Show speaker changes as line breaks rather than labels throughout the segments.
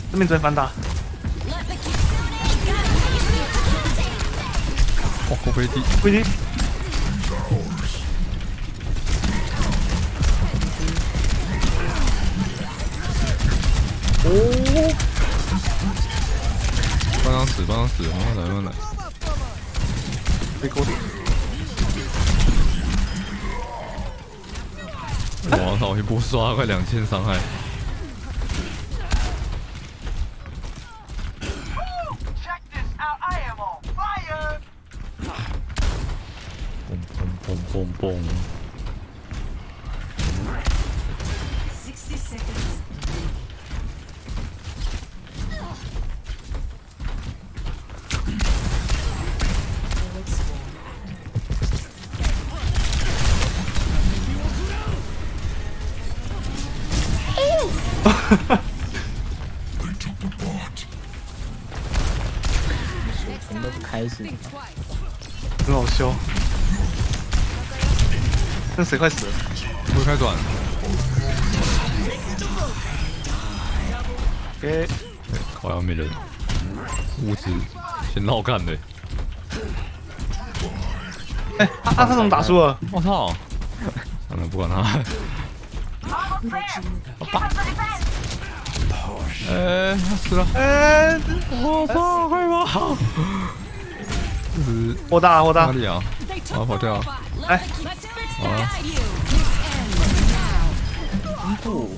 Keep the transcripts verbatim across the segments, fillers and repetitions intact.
这边直接反打。
哇，过飞机，
飞机。
哦，帮他死，帮他死，慢慢来，慢慢来。
被勾。
我操！一波刷快两千伤害。嘣嘣嘣嘣嘣！
全都不开心，
很好笑。那谁快死了？
会开转。
诶，
好像没人，物质先绕干的。
哎，他他怎么打输了？
我操！算了，不管他。爸。哎，他死了！
哎，
我操，快跑！这是
火大火大！
哪里啊？我要跑掉！
哎，
好啊！
不，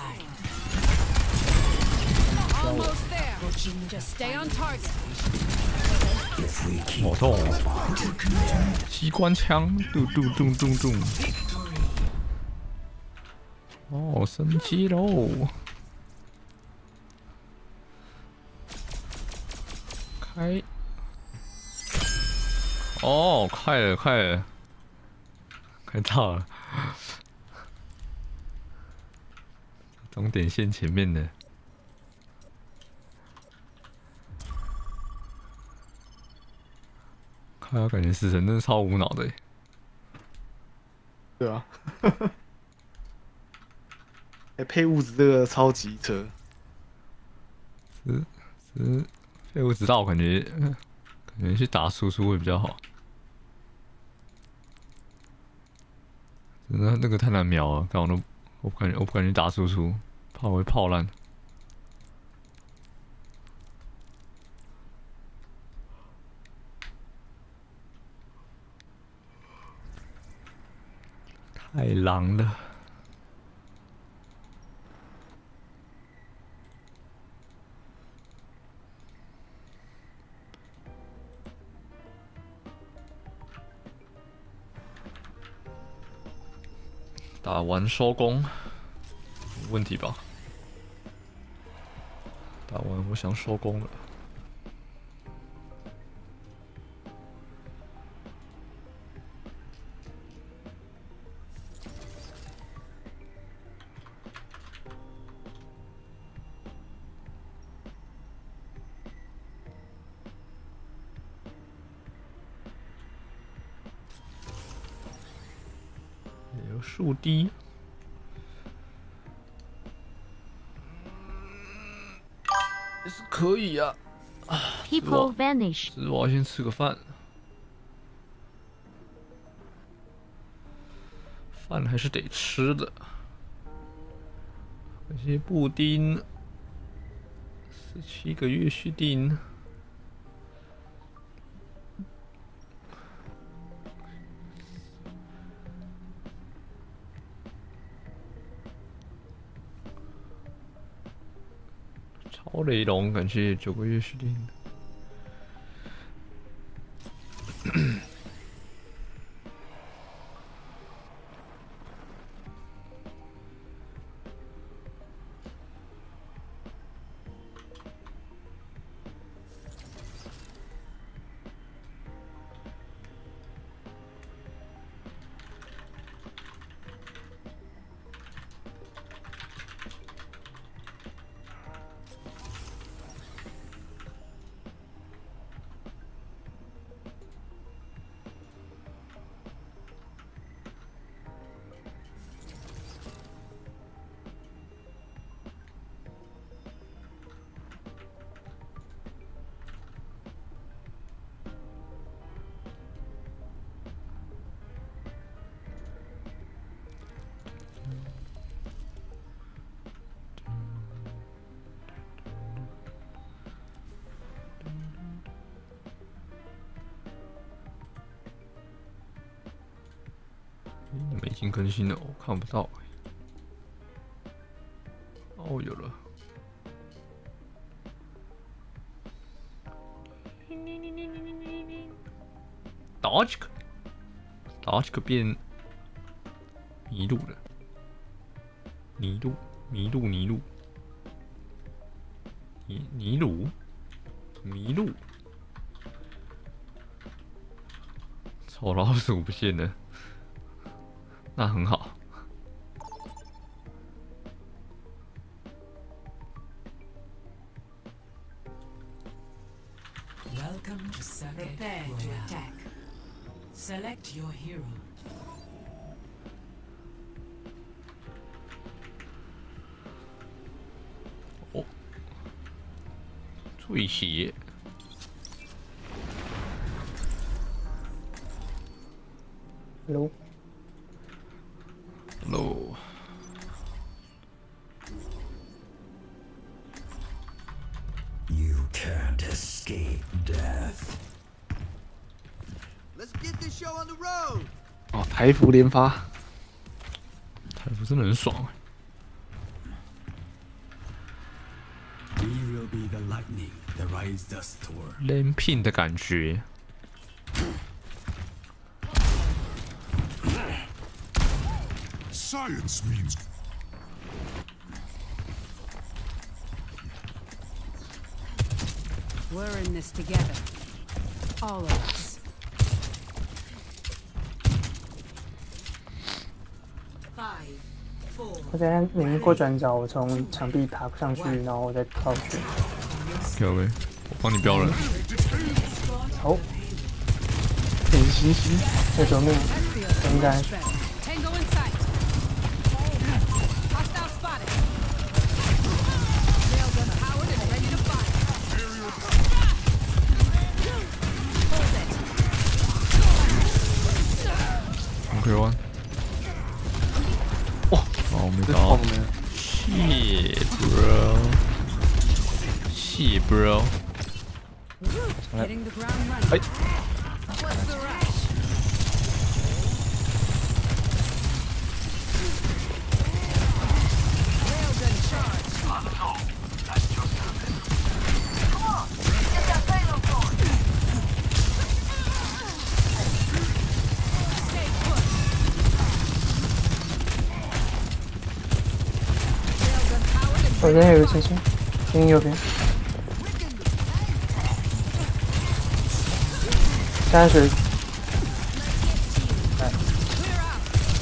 好痛！机关枪，嘟嘟嘟嘟嘟。哦，升级喽！开。哦，快了，快了，快到了。终点线前面的。看他感觉死神真的超无脑的。
对啊。哎，配物质这个超级车。
是是，废物知道，我感觉感觉去打输出会比较好。真的那个太难瞄了，刚我都我不敢我不敢去打输出，怕我会炮烂。太狼了。打完收工，没问题吧？打完我想收工了。有树滴。也是可以呀、啊。
People vanish。
只是我要先吃个饭，饭还是得吃的。感谢布丁，十七个月续订。超雷龙，感谢九个月续订。 经更新了，我看不到、欸。哦，有了。Dodge，Dodge 变迷路了，迷路，迷路，迷路，迷迷路，迷路。丑老鼠不见了，那很好。
Welcome to Saga Prepare to attack. Select your hero.
哦，醉血。
Hello，
Hello。
You can't escape death.
Let's get this show on the road.
哦，台服连发，
台服真的很爽、欸。
We will be the lightning that rises the storm.
连聘的感觉。
Science means
We're in this together. All of us.
Five, four,
我在每一过转角，我从墙壁爬上去，然后我再跳去。
OK OK， 我帮你标了。
哦，
点星星，
在左面，应该
Tango in sight. Hostile spotted. Railgun powered and ready to fire.
OK one。
哇，
好，没
这
打到。
炮没了。
Shit bro。Shit bro。
Hitting the ground running.
Hey.
What's the rush? Railgun charge. Stay put. Railgun powered and
左边有个星星，星星右边。三十，哎，
clear out.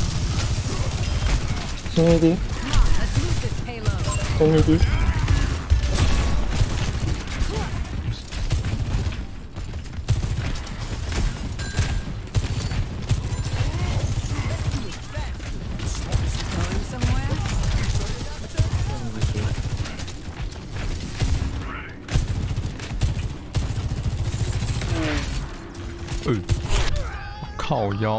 星一滴，
Come on, let's move this payload.
星一滴，
Going somewhere?
呃，靠腰。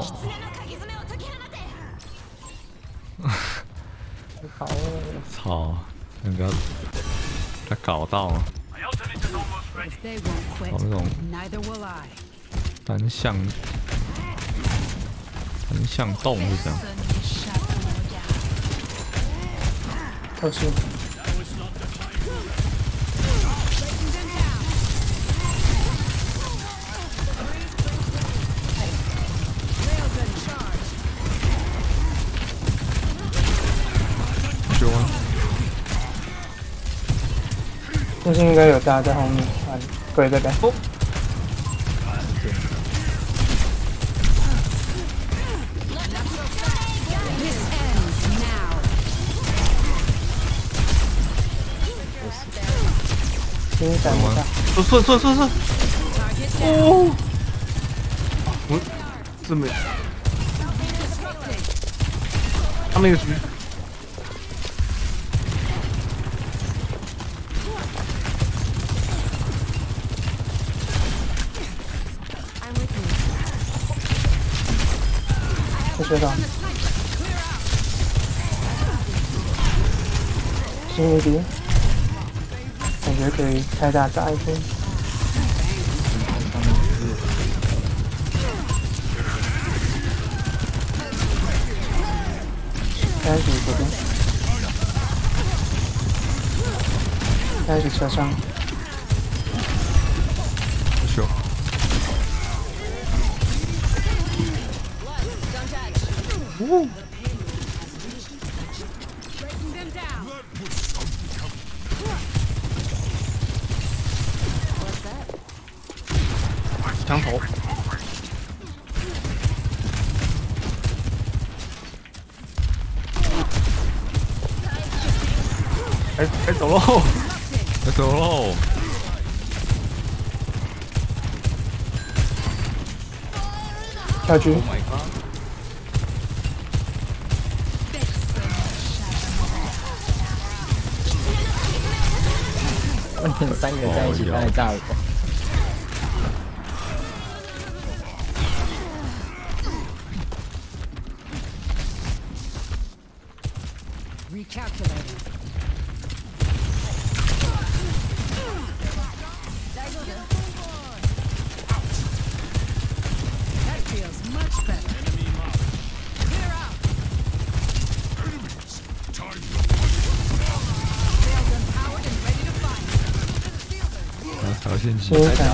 好，
操，那个他搞到了，
If they won't
搞
quit,
那种
neither will I.
单向单向动是这样。
跳戏，
Railgun charge.
九万，
星星应该有大在后面，啊，对对对，哦，
This ends now.
星星闪一下，
说说说说说，
Target down.
哦，我这没，
Disrupting.
他那个局，
没学到，星一滴，感觉可以开大炸一波。 开始左边，开始车上，
秀，
墙头。哎哎，走喽！
快走喽！
跳狙，
三个在一起开始炸我。
Recalculating. That feels much better. Clear out. Sails empowered and ready to fight.
然后条线机
收闪，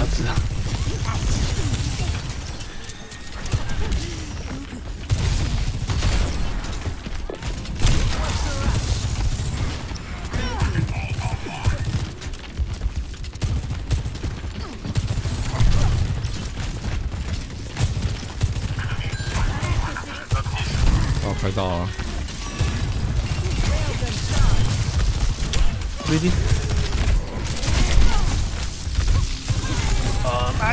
哦，快到了。
ready。呃，来。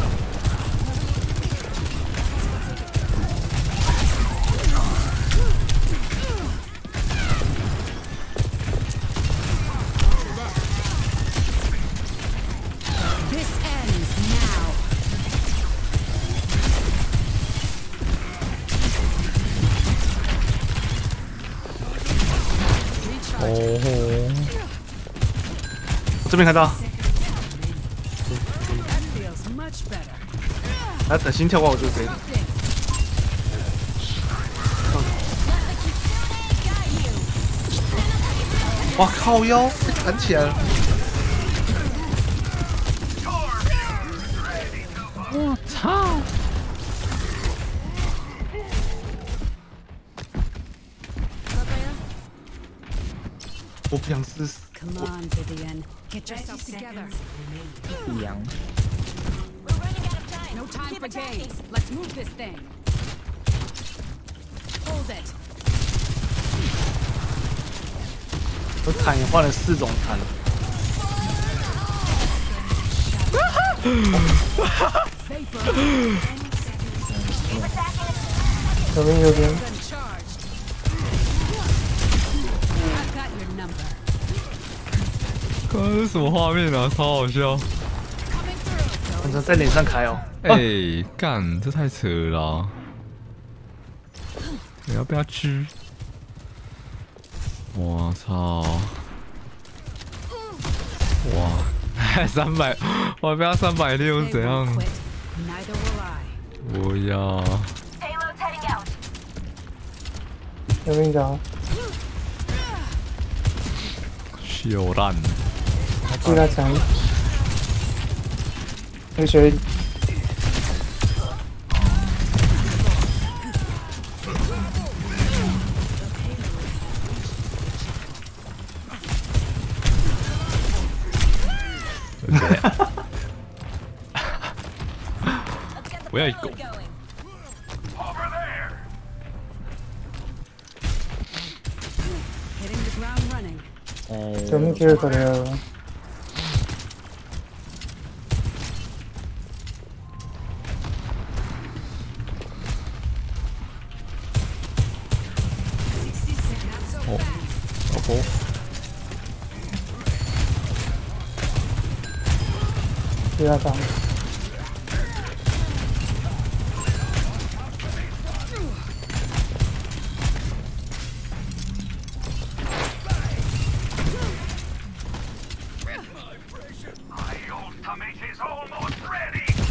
This ends now.
哦吼！
我这边看到，
That feels much better.
来等心跳完我就可以。哇靠腰，被弹起来了！
我操！
我不想试试。
Come on, Vivian. Get yourself together.
一阳，
No time for games. Let's move this thing. Hold it.
我弹也换了四种弹。
右边右边，
Gun charged. I've got your number.
刚刚是什么画面啊？超好笑！
Coming through.
反正在脸上开哦。
哎，干，这太扯了啊！你要不要吃？我操！哇，三百，我被他三百六
They
怎样
won't？ quit. Neither will I.
不要！
右边找，
秀烂！
注意他残，那个学
我要一狗！
Hitting the ground running.
哎，
右边第二个的，
哦，老婆，
第二场，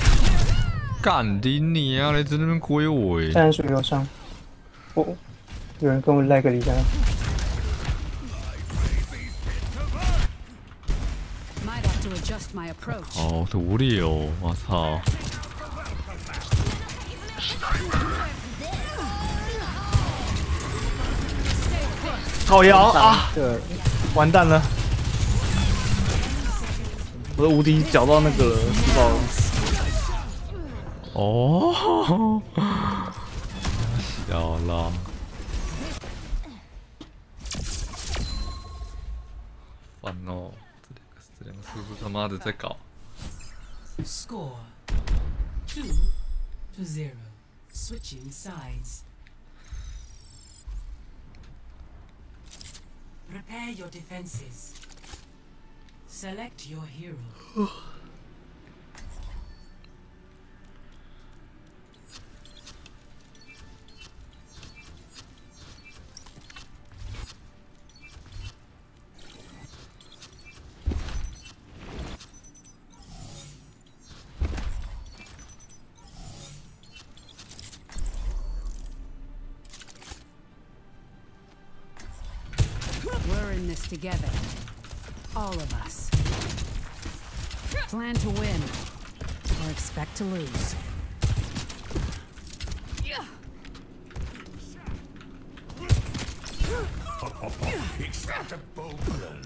干你你啊！你在那边鬼我
战术右上，我有人跟我 lag 了一下。
Might have to adjust my approach.
好独立哦！我操！
靠腰啊！
这个
完蛋了！我的无敌搅到那个自爆了。
哦，小了。烦哦，这两个这两个是不是他妈的在搞？
Score two to zero. Switching sides. Prepare your defenses. Select your hero.
We're in this together. All of us. Plan to win. Or expect to lose.
It's not a bowman.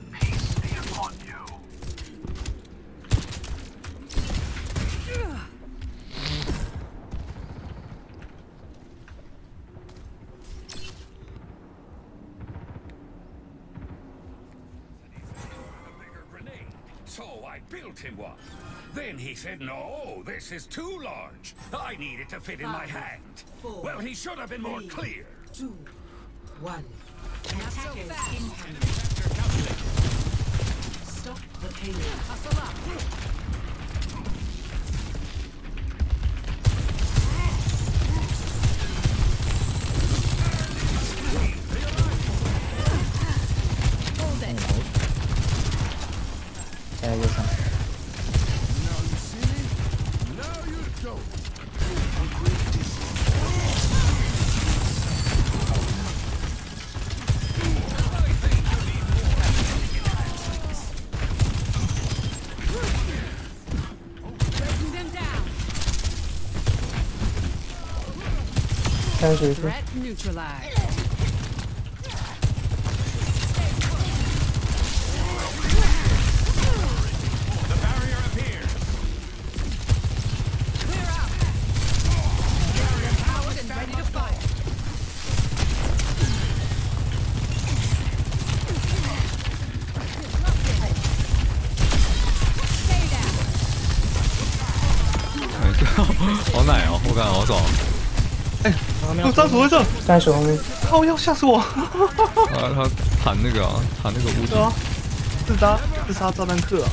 So I built him one. Then he said, no, this is too large. I need it to fit in my hand.
Four,
Well, he should have been more
three,
clear.
Two, one.
Not so
Attackers
fast.
incoming. Stop the payload.
Hustle up. Hold it.
在右上。
Breaking them down.
三十一
Threat neutralized.
The barrier appears.
Clear out. They're empowered and ready to fire. Stay down.
好奶哦！我感觉好爽。
有张锁在这，
三十后面，
靠腰吓死我！
啊，他弹那个啊，弹那个屋顶
对。啊，自杀自杀炸弹客啊！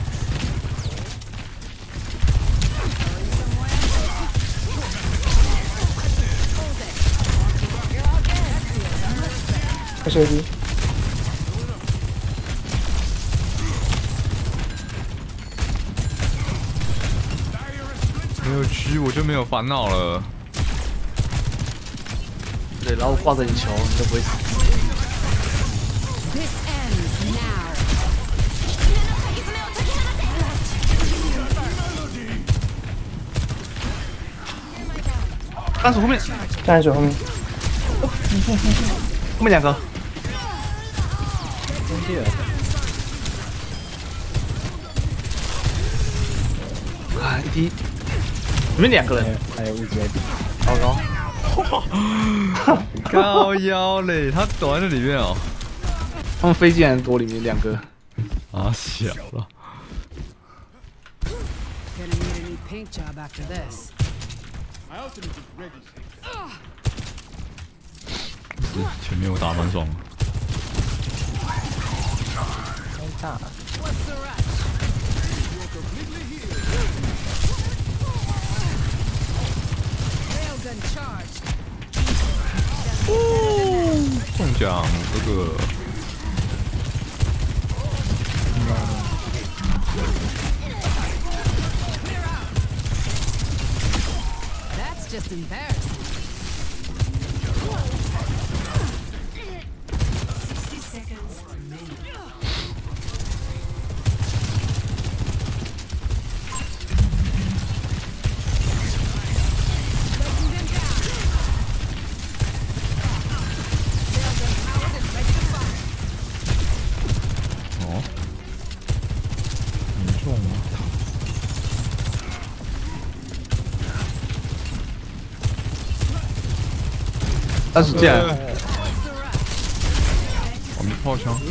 开射击，
没有狙我就没有烦恼了。
对，然后挂着你球，你就不会死。
This ends now.
单手后面，
三十后面，
后面两个，
中介。
啊，一滴，里面两个人，
还有物质在底。
糟糕，
高腰嘞，他躲在那里面哦。
他们飞进来躲里面两个，
啊，小了。
Gonna need a new paint job after this.
是前面我打蛮爽的。
太大。
What's the rush? Railgun charged.
中奖这个。
That's just embarrassing.
送吗？
但是这样，
我们炮枪。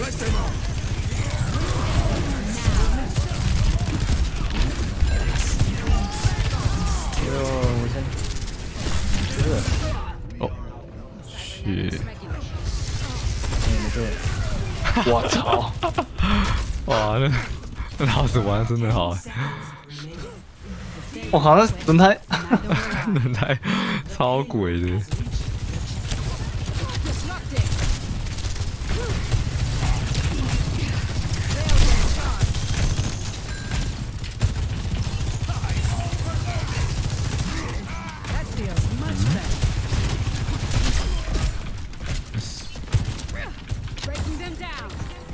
哟，我先。
哦，去！
我操！
哇，那那老子玩真的好，
我靠，那轮胎
轮胎超鬼的。
Breaking them down.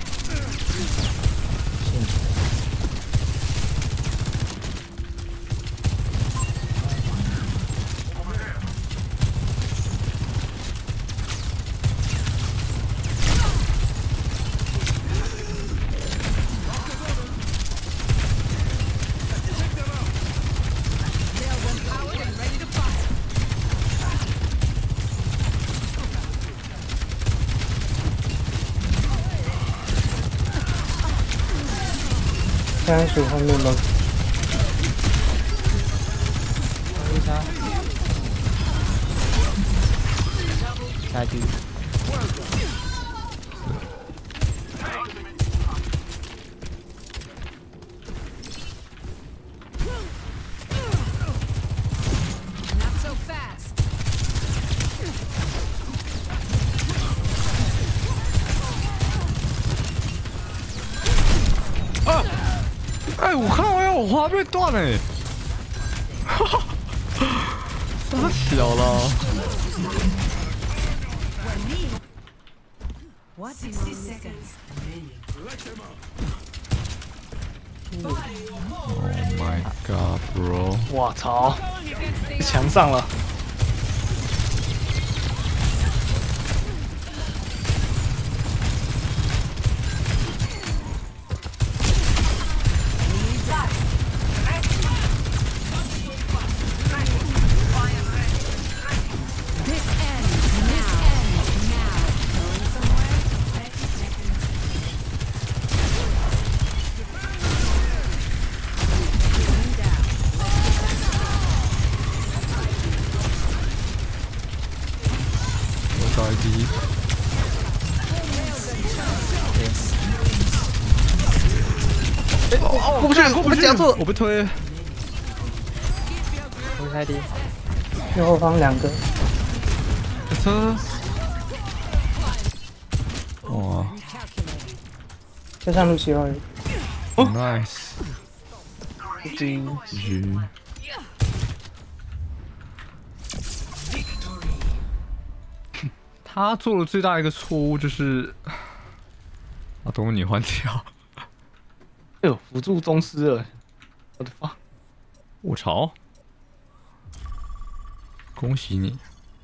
现在水后面了，
为啥？下去。
Not so fast.
哎，我看到我花被断了，哈哈，太小了。
What?
Sixty seconds remaining.
Oh my god, bro！
我操，墙上了。
我到第一。
哦，过不去，过不去，夹住了。
我被推。
我开的。
右后方两个，
车。哇
Recalculating.
加上路西欧，
，nice。
G
G。 他做了最大一个错误就是把东尼换掉。
哎呦，辅助宗师了，我的妈！
我操！恭喜你！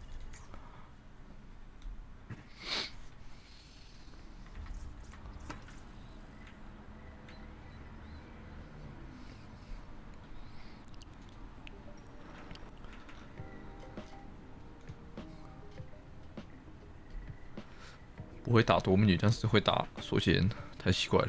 不会打夺命女，但是会打锁剑，太奇怪了。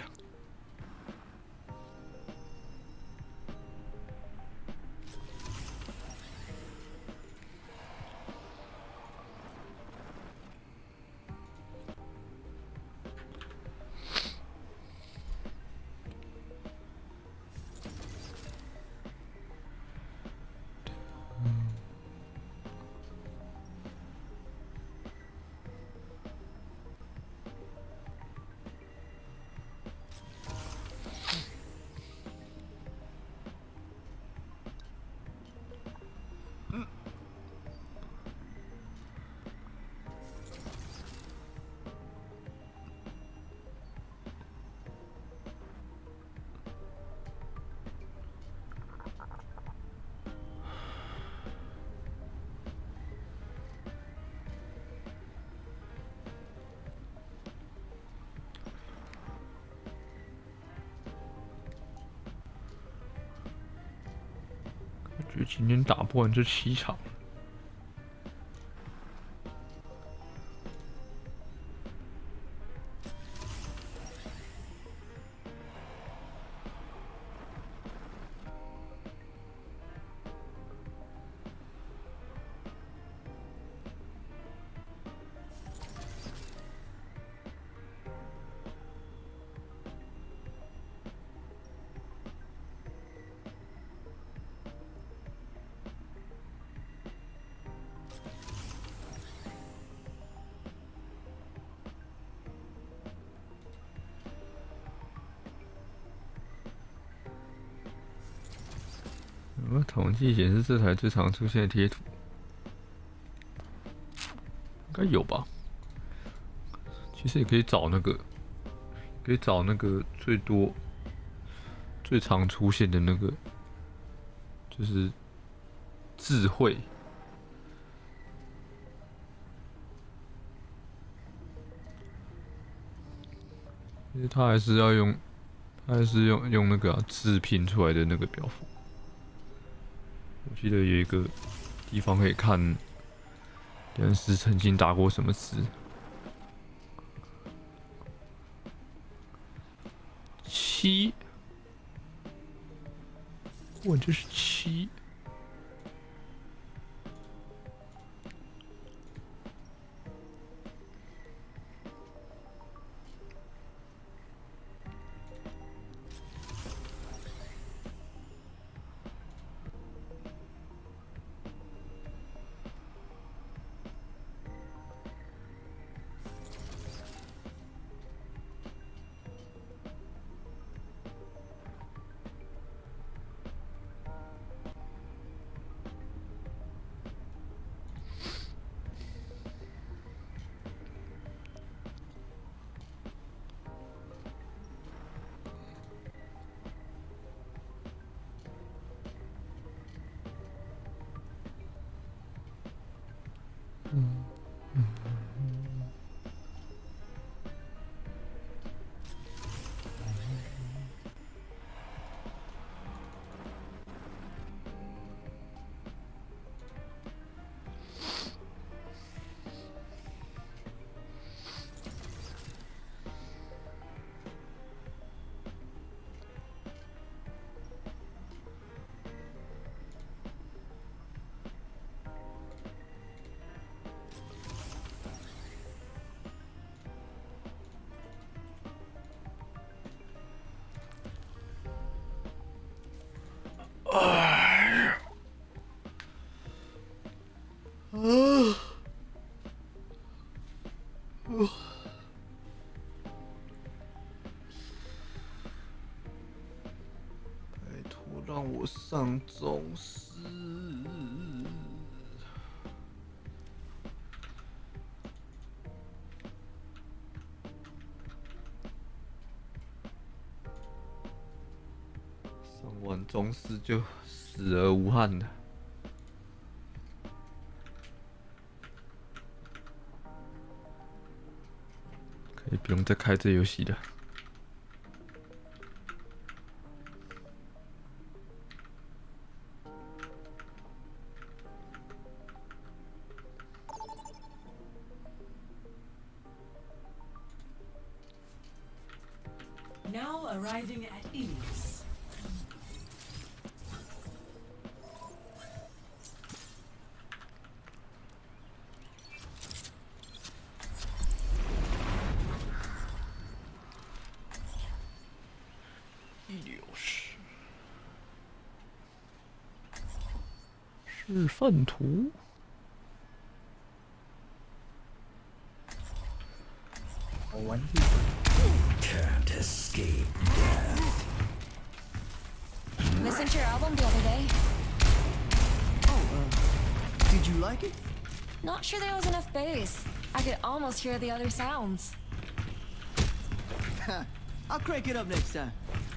觉得今天打不完这七场。有统计显示这台最常出现的贴图，应该有吧？其实也可以找那个，可以找那个最多、最常出现的那个，就是智慧。其实它还是要用，它还是用用那个啊字拼出来的那个表符。我记得有一个地方可以看梁师曾经打过什么字。七，我这是七。 拜托让我上宗师。上完宗师就死而无憾了。可以不用再开这游戏了。
Now arriving at Ilios.
Ilios 示范图。
好玩具。
Can't escape death.
Listened to your album the other day.
Oh, uh, did you like it?
Not sure there was enough bass. I could almost hear the other sounds.
I'll crank it up next time.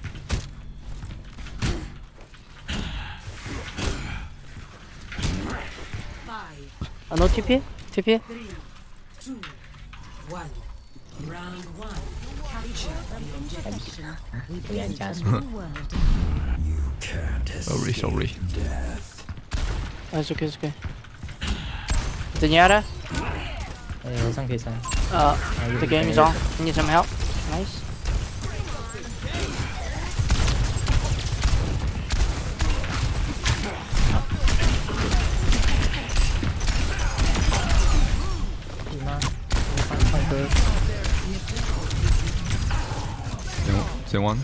Five,
아, 너 티피? 티피?
three, two, one. Round one. Capture the objective.
우리 앉아서.
You can't
Sorry,
escape
sorry.
death.
Oh, it's okay, it's okay. Zenyatta?
呃，上 K 三。
Uh, the game is on. You need some help? Nice.
Same one.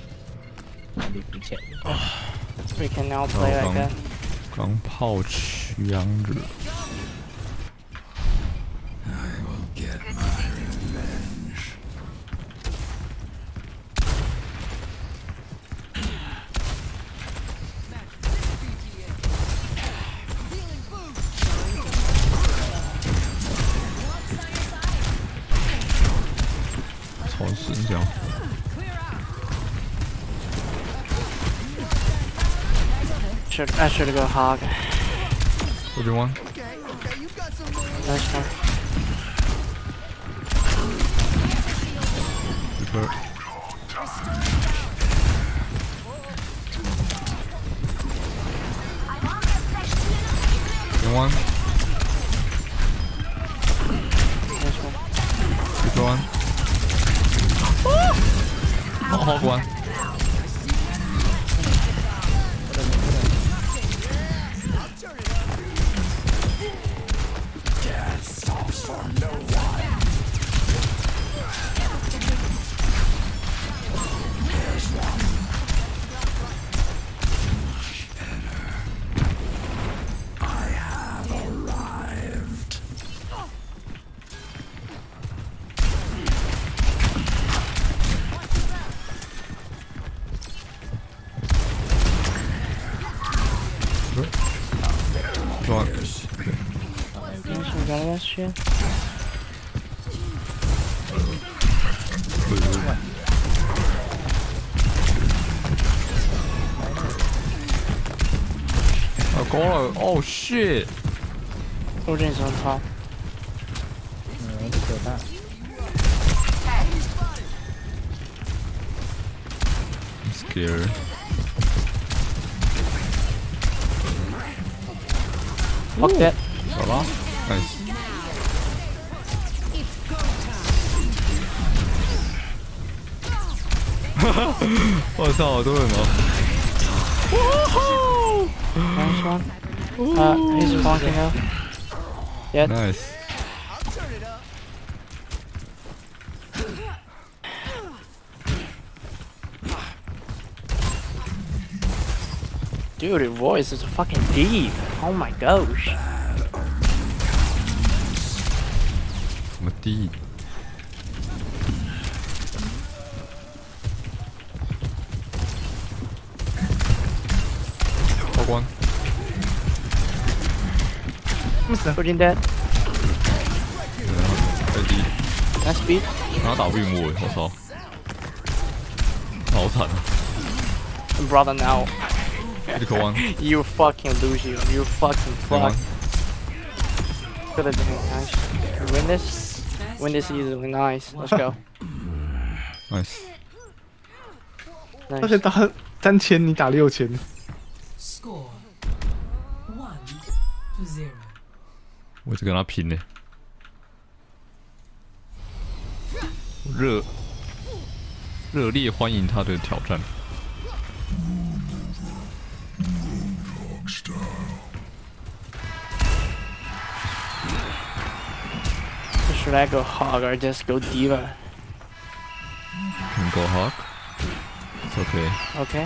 We can now play like that.
钢炮驱羊者。 超神这样。
Should I should go hog.
What do you want?
Nice one.
Super. You want?
Nice one.
Super one. Oh, hog one. Go on.
Nice, we got that shit.
Oh god! Oh shit!
Odin's on top.
嗯，可大。
I'm scared.
Fuck that.
好了 ，nice。我操，好多人哦！
Nice one. Uh, he's bonking out. Yeah.
Nice.
Dude, your voice is fucking deep. Oh my gosh.
什么低？ 好关。
Odin dead.
太低。
Nice speed.
然后打不赢我，我操！好惨啊！
Brother now.
一口完。
You fucking lose you. You fucking fuck. Good at doing nice. Win this. Win this easily. Nice. Let's go.
Nice.
而
Nice.
且打三千，你打六千。
Score one to zero.
我一直跟他拼呢。热热烈欢迎他的挑战。
Should I go hog or just go diva?
Can go hog. It's okay.
Okay.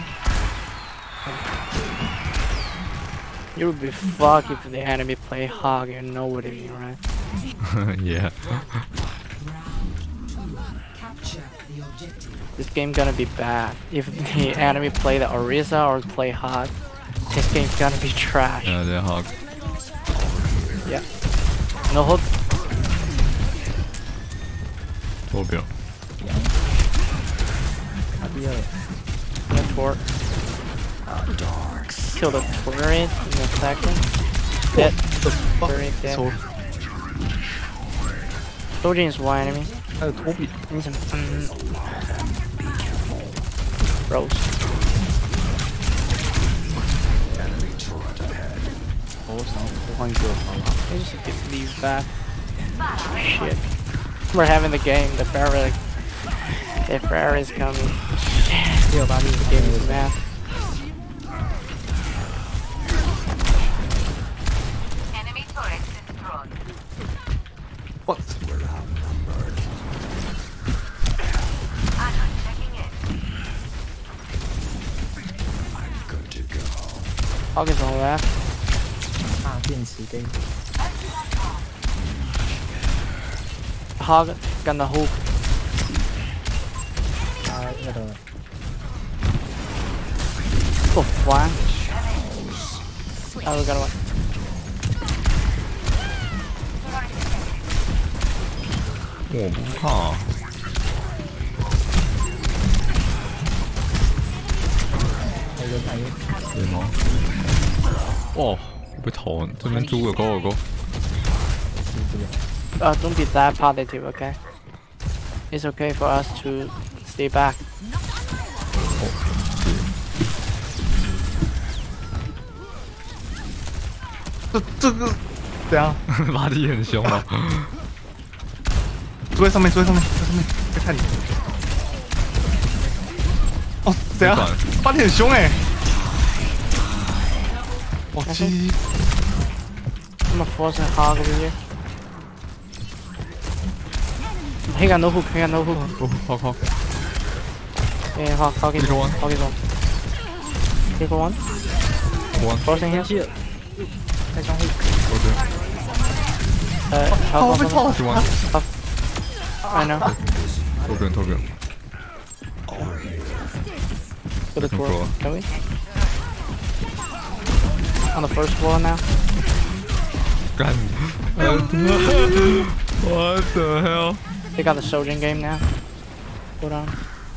It would be fuck if the enemy play hog and know what I mean, right?
Yeah.
Capture the objective.
This game gonna be bad. If the enemy play the Orisa or play hog, this game gonna be trash.
Yeah, they're hog.
Yeah. No hook.
多表。
他第二。
No torque. Kill the turret in a second. Dead. Turret dead. Odin is one enemy.
还有托比。
Need some. Um, Rose.
Oh
换一个好了。
I just get leave back. Shit. We're having the game. The Ferrari. The Ferrari is coming. Shit.
六八六
The game is mad.
Enemy turret destroyed.
What?
We're outnumbered.
I'm checking in.
I'm good to go.
Hog is on left.
啊，电池给
Hog got the hook.
啊那个
Go flank. Oh, we got one.
我不怕。
还有还有
对吗？哦，我被投，这边猪有勾有勾。
Uh, don't be that positive, okay? It's okay for us to stay back.
这这个怎样？
拉蒂很凶啊！
坐在上面，坐在上面，在上面，在看你。哦，怎样？巴蒂很凶哎！哇，鸡！
I'm gonna force a hog over here. He got no hook, he got no hook.
Oh, hog, hog.
Yeah, hog, hog is
Pick
on,
one.
hog is on. Pick one.
One.
Forcing him.
开窗户
OK.
Uh, hog, hog, hog,
Pick one.
hog. I know.
投边投边。
Go to
Control.
twelve. Can we? On the first floor now.
干。What the hell?
They got the Sojourn game now. Hold on.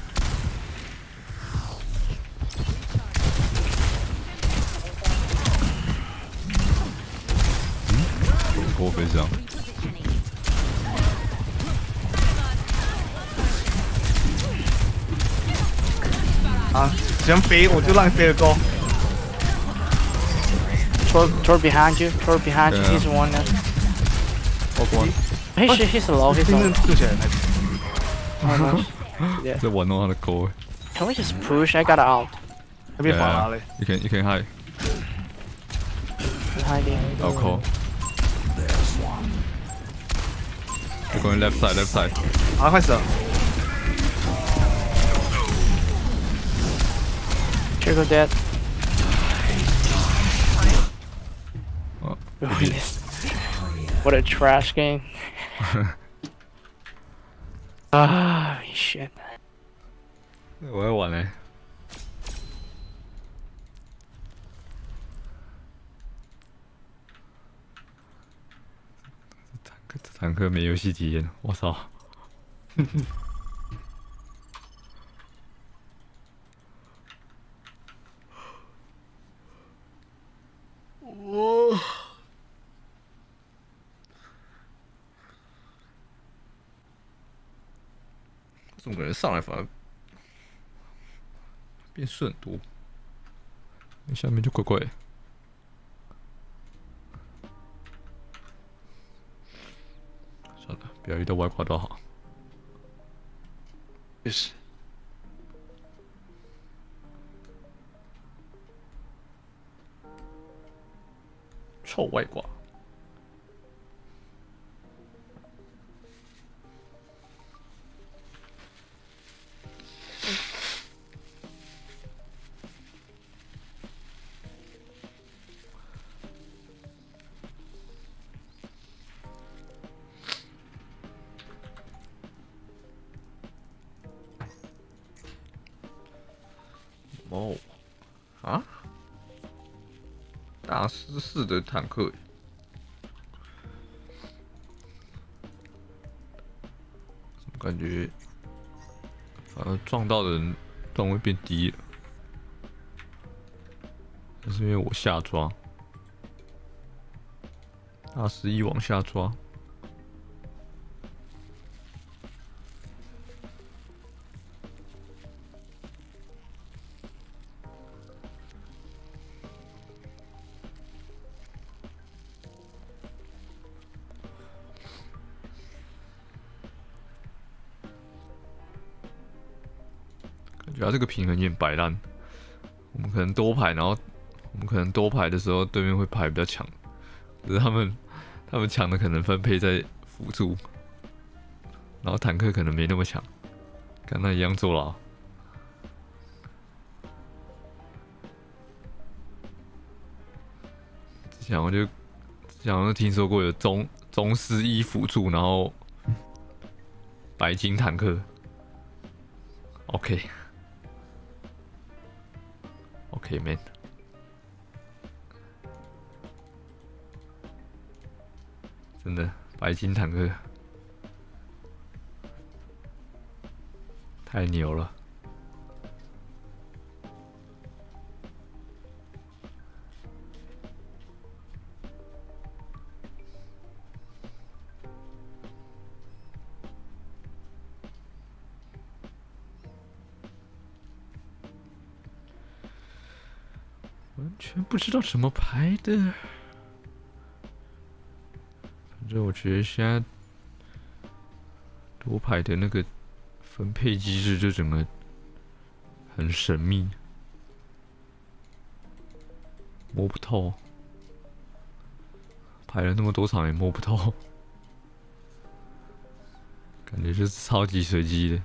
我飞上。
啊，想飞我就让你飞得高。
Toward, toward behind you, toward behind you.
Yeah.
He's one now.
Hog one.
He's, he's low, he's
真
low.
正救起来那个。
Almost. Yeah.
在玩弄他的勾。
Can we just push? I got out.
还被法拉嘞。
You can you can hide.
Hiding.
I'll call. You're going left side, left side.
好，快死了。
Trickle dead.
Oh,
What a trash game. Ah, shit.
我要玩嘞。坦克这坦克没游戏体验，我操！
我
怎么感觉上来反而变顺很多？下面就怪怪的。算了，不要遇到外挂都好。
也是。
臭外挂。哦，啊？大师式的坦克，怎么感觉反而撞到的人段位变低了？那是因为我下抓，大师一往下抓。 觉得他这个平衡有点摆烂。我们可能多排，然后我们可能多排的时候，对面会排比较强，可是他们他们强的可能分配在辅助，然后坦克可能没那么强，跟他一样坐牢。之前我就之前好像听说过有中中斯一辅助，然后白金坦克。OK。OK man， 真的白金坦克太牛了。完全不知道怎么排的，反正我觉得现在多排的那个分配机制就整个很神秘，摸不透，排了那么多场也摸不透，感觉就是超级随机的。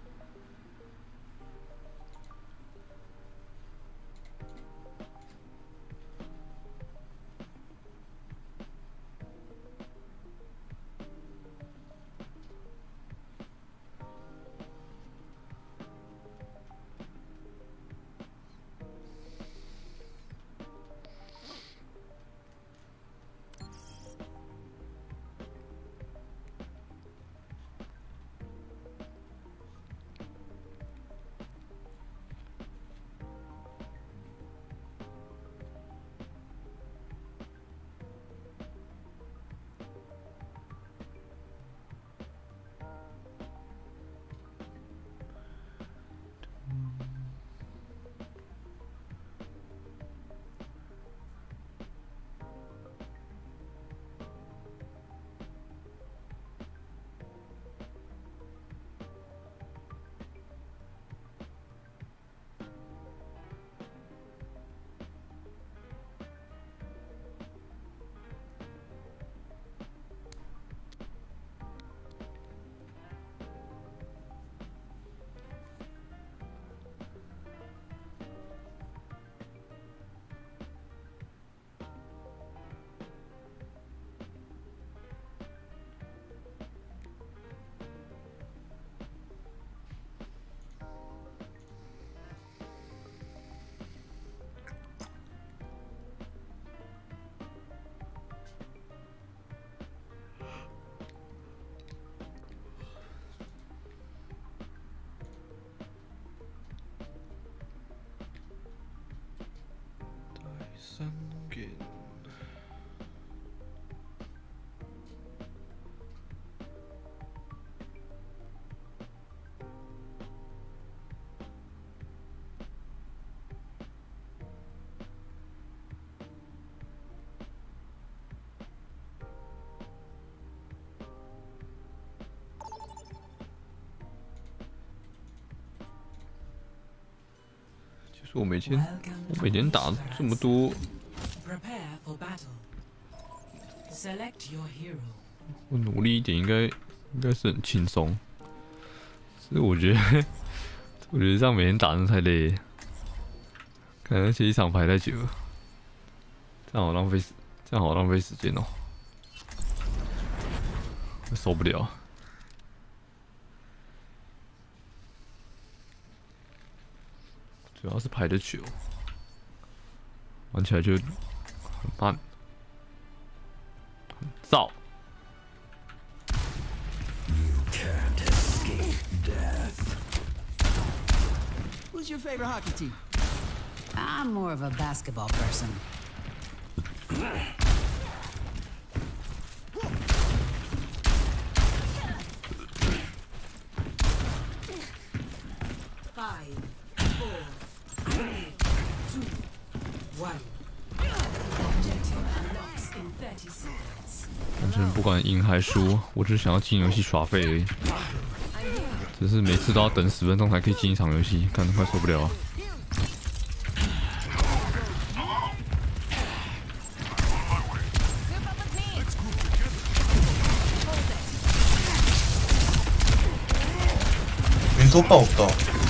三点。其实我每天，我每天打这么多。
Prepare for battle. Select your hero.
我努力一点，应该应该是很轻松。所以我觉得，我觉得这样每天打真的太累了，可能这一场排太久了，这样好浪费时，这样好浪费时间哦，我受不了。主要是排的久，玩起来就。 很慢，很燥。
Who's your favorite hockey team?
I'm more of a basketball person.
Five, four, three, two, one.
反正不管赢还输，我只想要进游戏耍废而已。 只是每次都要等十分钟才可以进一场游戏，看得快受不了啊。
윈터 오빠 없다.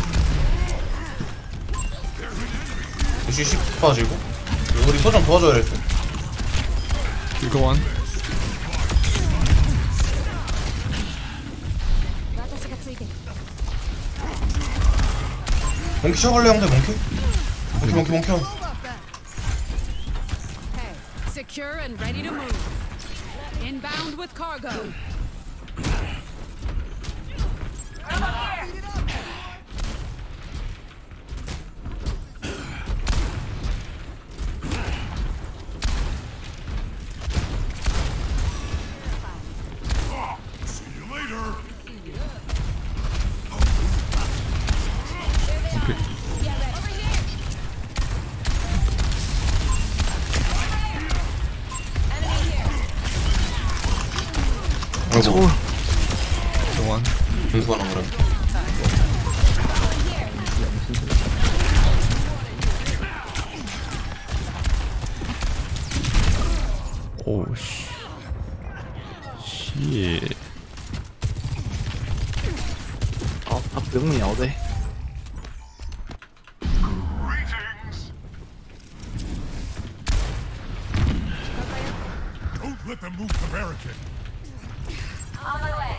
역시 십 빠지고 우리 소장 도와줘야 될 듯.
이거 완.
몽키 쳐볼래 형들 몽키? 몽키 몽키 몽키 형.
Secure and ready to move. Inbound with cargo.
아이고.
정원.
공수가 나오라.
오 씨. 씨.
아, 아, 너무 야오대.
Don't let them move the barricade.
On my way.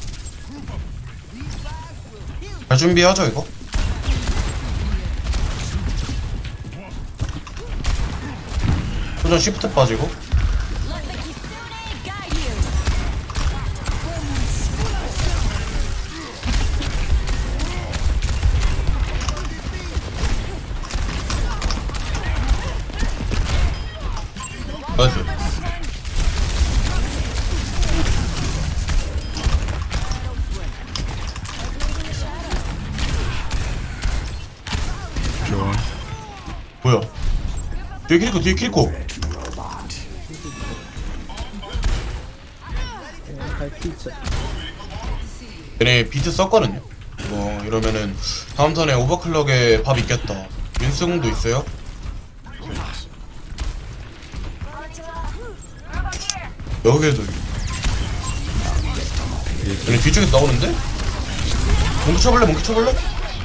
잘 준비하죠 이거? 소전 시프트 빠지고. 나이스.
좋아.
뭐야? 뒤에 킬코 뒤에 킬코. 얘네 비트 썼거든요. 뭐 이러면은 다음 턴에 오버클럭에 밥 있겠다. 윈스공도 있어요? 여기에도 얘네 뒤쪽에서 나오는데? 몽키 쳐볼래? 몽키 쳐볼래?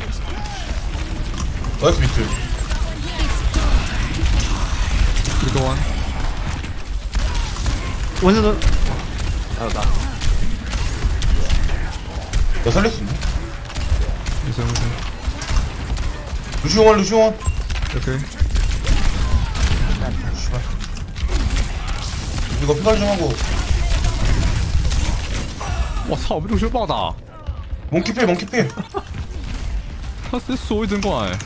나이스 비트.
이거 완.
원래도 아, 나.
나 살릴 수 있네.
무슨 무슨.
루시오원 루시오원.
오케이.
씨발. 이거 피관리 좀 하고.
我操！我被路修暴打。
몽키필 몽키필.
他直接缩一针过来。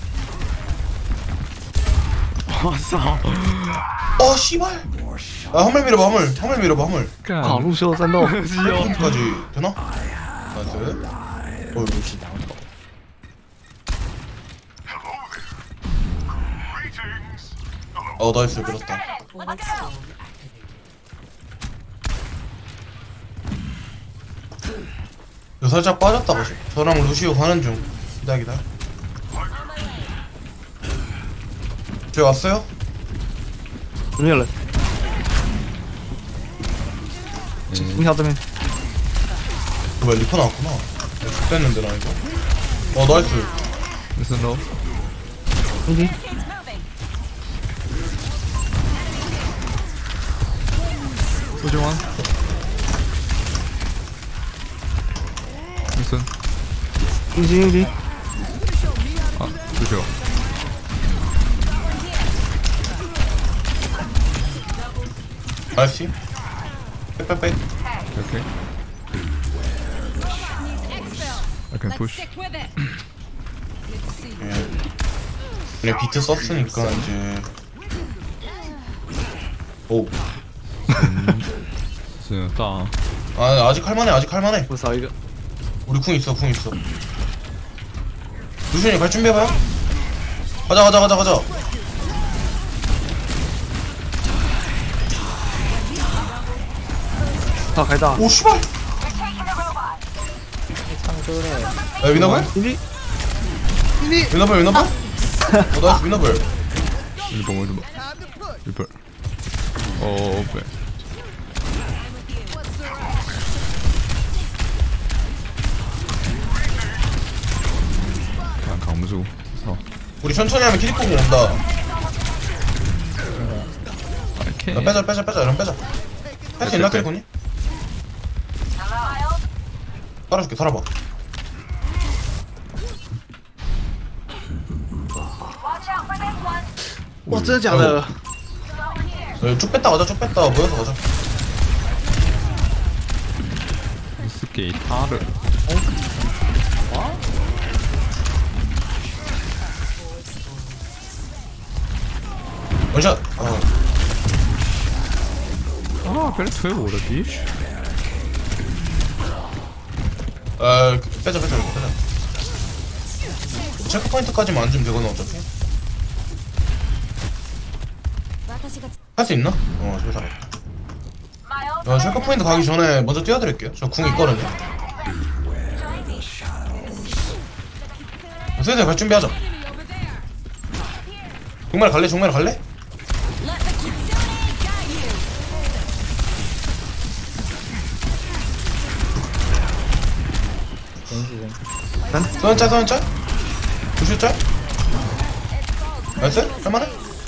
我操！
어 씨발. 아 화물 밀어봐 화물. 화물 밀어봐 화물.
好，路修战斗。
까지 되나? 나이스. 어 루시 나온다. 어 나이스 밀었다. 이거 살짝 빠졌다 보시. 저랑 루시오 가는 중. 기다 기다. 저기 왔어요?
没有人。你好，这边。
뭐야 리퍼 나왔구나. 됐는데 나 이거. 어 나이스.
무슨 너?
여기.
소중한. 무슨?
여기 여기.
아, 그죠.
나이스. 빽빽빽.
오케이. I can push.
예. 그냥 비트 썼으니까 이제. 오.
무슨 따.
아 아직 할만해 아직 할만해.
무사 이거.
우리 궁 있어 궁 있어. 루시언이 갈 준비해봐요. 가자 가자 가자 가자.
다 가다.
오 씨발. 야 위너블?
이리
위너블 위너블? 어 나이스 위너블.
일번 일번 일번. 어 배. 그냥 강무수. 어.
우리 천천히 하면 키리코공 온다.
오케이.
야, 빼자 빼자 빼자 이런 빼자. 할 수 있나 키리코니? 살아줄게 살아봐.
와真的假的？
야, 쭉 뺐다 가자 쭉 뺐다 모여서 가자.
스케이터를.
원샷. 어.
아, 그래 왜 오르지?
아 빼자 빼자 이거 빼자. 체크 포인트까지만 안 주면 되거든 어차피. 할 수 있나? 어 저기 잘했다. 어 체크 포인트 가기 전에 먼저 뛰어드릴게요. 저 궁 있거든요. 슬슬 갈 준비하자. 정말 갈래? 정말 갈래? 소연짤 소연짤? 구실짤? 나이스? 할만해?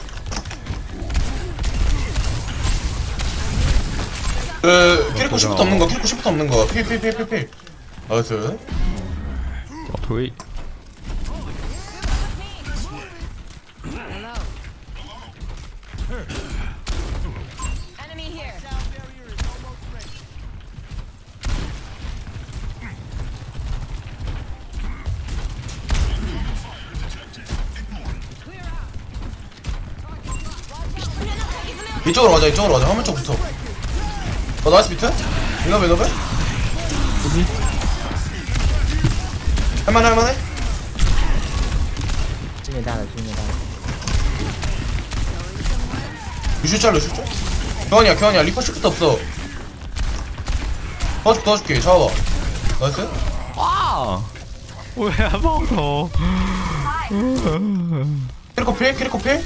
그 키리코 시프트 없는 거 키리코 시프트 없는 거 필 필 필 필필 나이스.
어토이.
이쪽으로 가자 이쪽으로 가자 화면 쪽 붙어. 어 나이스 비트? 이너벨 이너벨?
어디?
할만해 할만해?
这边大了，这边大了。
루슈짤 루슈짤? 교환이야 교환이야 리퍼 시프트 없어. 도와줄게 도와줄게 잡아봐. 나이스?
와! 왜 안 먹어?
키리코 필? 키리코 필?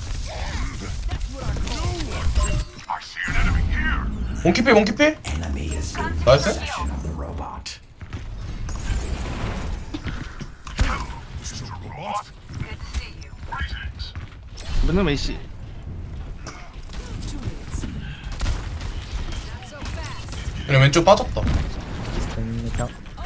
몽키필 몽키필? 나이스?
门都没洗。
그냥 왼쪽 빠졌다.
跟那个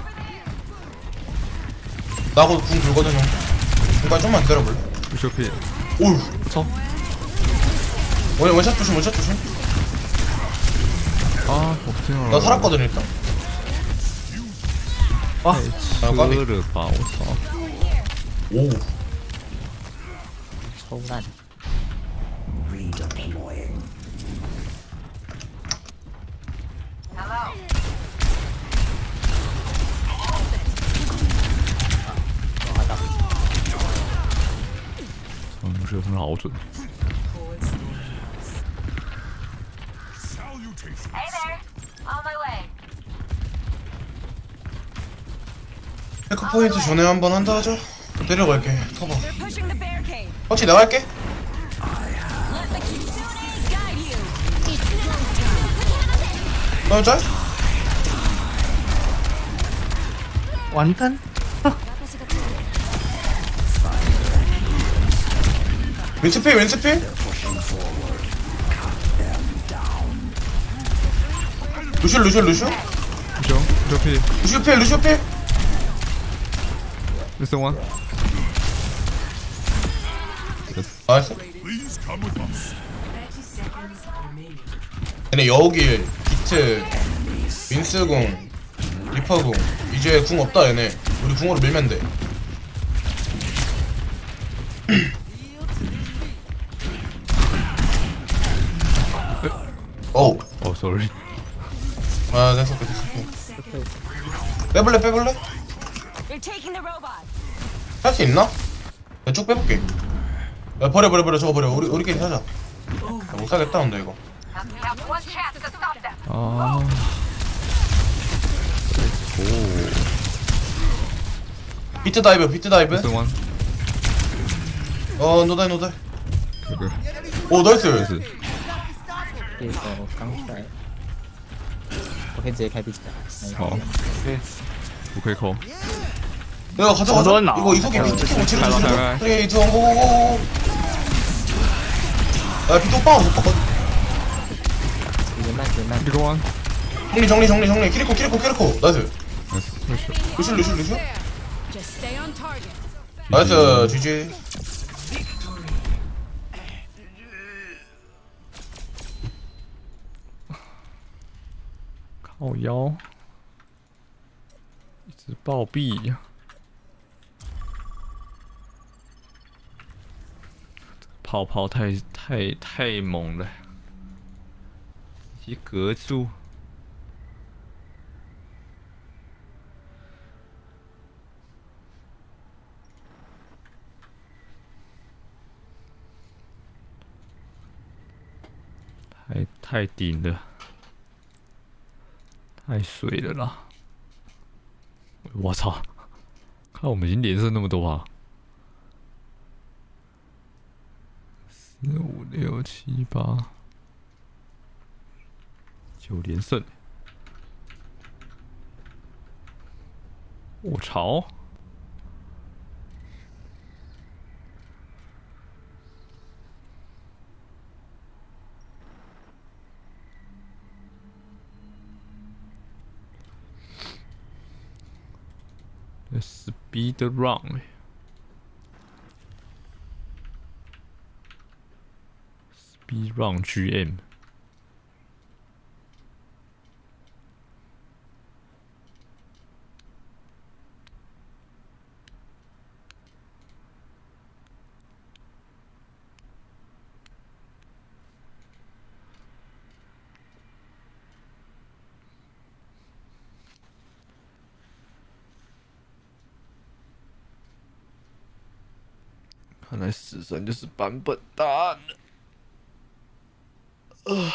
나하고 궁 돌거든요. 궁까지 좀만 기다려볼래?
쇼피.
오우
쳐.
원, 원샷 조심 원샷 조심.
아, 복싱을.
나 살았거든 일단.
와,
아, 까비.
르 바오사.
오.
抽烂。
嗯，这很好准。
Hey there. On my way.
체크 포인트 전에 한번 한다 하자. 내려갈게. 터봐.
They're pushing the barricade.
어찌 나갈게.
Let the kitsune guide you.
너 짤?
완단?
왼스필 왼스필? 루슈 루슈 루슈?
루슈 루슈
루슈 필 루슈 필?
루슈 원.
나이스. 얘네 여우길, 비트, 윈스궁, 리퍼궁. 이제 궁 없다 얘네. 우리 궁으로 밀면 돼. 어우.
어, sorry.
아, 됐어, 됐어. 빼볼래, 빼볼래?
You're taking the robot.
할 수 있나? 내가 쭉 빼볼게. 야, 버려, 버려, 버려. 저거 버려. 우리, 우리끼리 사자. 야, 못 사겠다, 근데 이거.
Have one chance to stop them.
아. 오.
비트 다이브 비트 다이브.
This one.
어 노다이 노다이.
그래.
오 나이스.
这个我刚出来，我可以直接开 B 站。
好，我可以扣。
야 가자 가자.
저건 나.
이거 이속이 비트 치고 치고 치고.
가라.
쓰리, 투, 원, 고고고. 야 비트 오빠 못 봤거든.
慢点慢点。
이거 one.
정리 정리 정리 정리. 키리코 키리코 키리코. 나이스.
나이스.
루슈 루슈 루슈.
Just stay on target.
나이스 지지.
靠腰，一直暴毙。跑跑太太太猛了，直接隔住。太太顶了。 太水了啦！我操！看我们已经连胜那么多啊！四五六七八九连胜！我操！ Speed run. Speed run G M. 看来死神就是版本答案了。呃，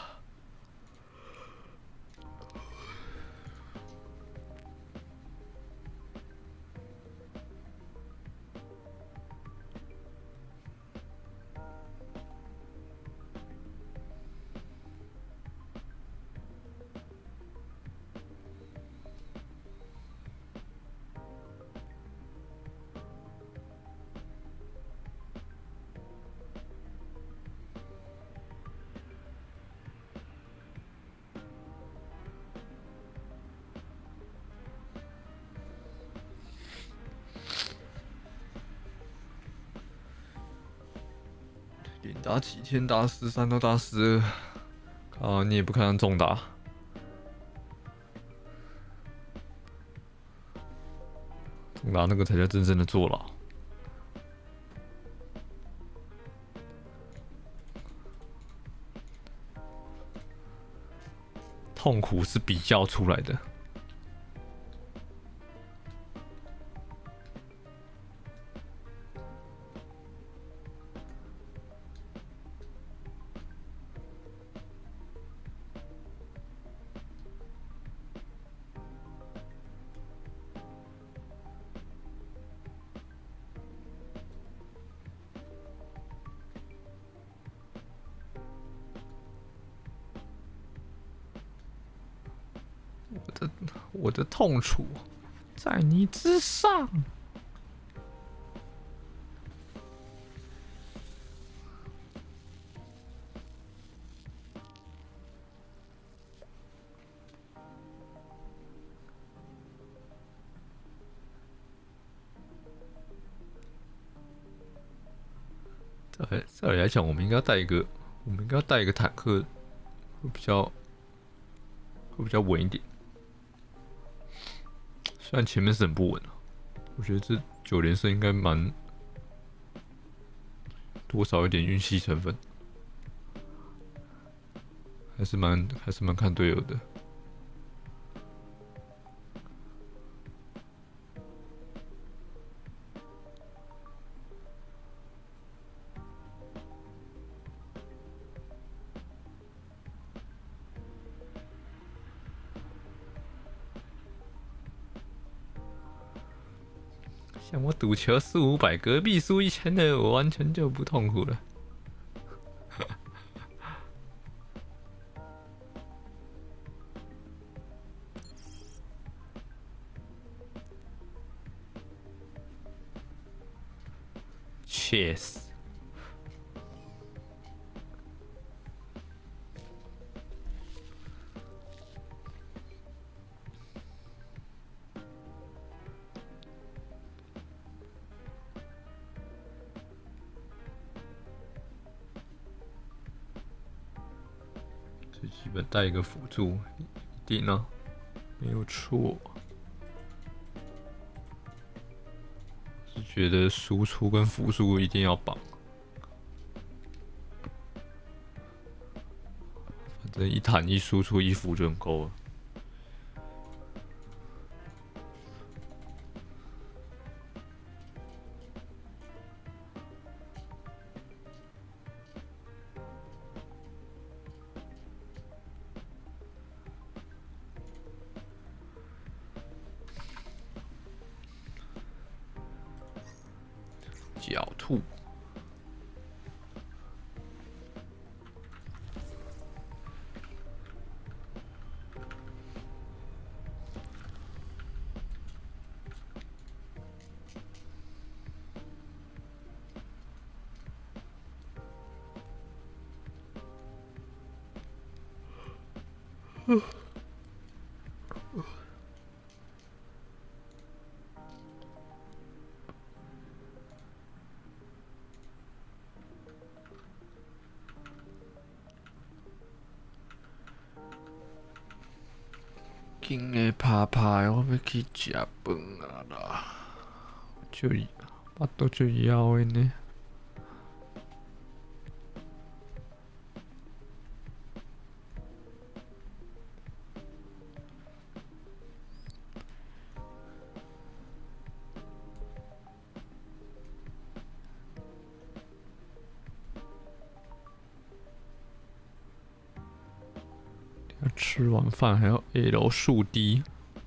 连打几天，打十三都打十二，啊，你也不看上重打。 重打那个才叫真正的坐牢。痛苦是比较出来的。我的我的痛楚在你之上。照理照理来讲，我们应该带一个，我们应该带一个坦克，会比较会比较稳一点。 虽然前面是很不稳啊，我觉得这九连胜应该蛮多少有点运气成分，还是蛮还是蛮看队友的。 像我赌球四五百，隔壁输一千的，我完全就不痛苦了。Cheers。最基本带一个辅助，一定啊，没有错。是觉得输出跟辅助一定要绑，反正一弹一输出一辅就很够了。狡兔。嗯。今日拍拍，我要去食饭啊啦！就巴肚就枵的呢。吃完饭还要 A 楼树低，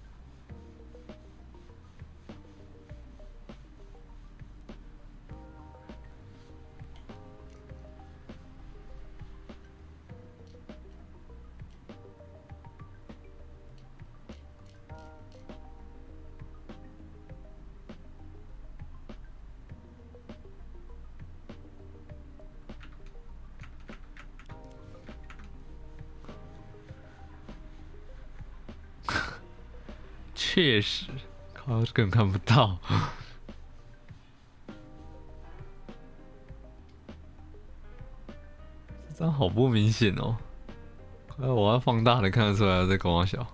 确实，靠，根本看不到。这张好不明显哦！快，我要放大能看得出来在跟我小。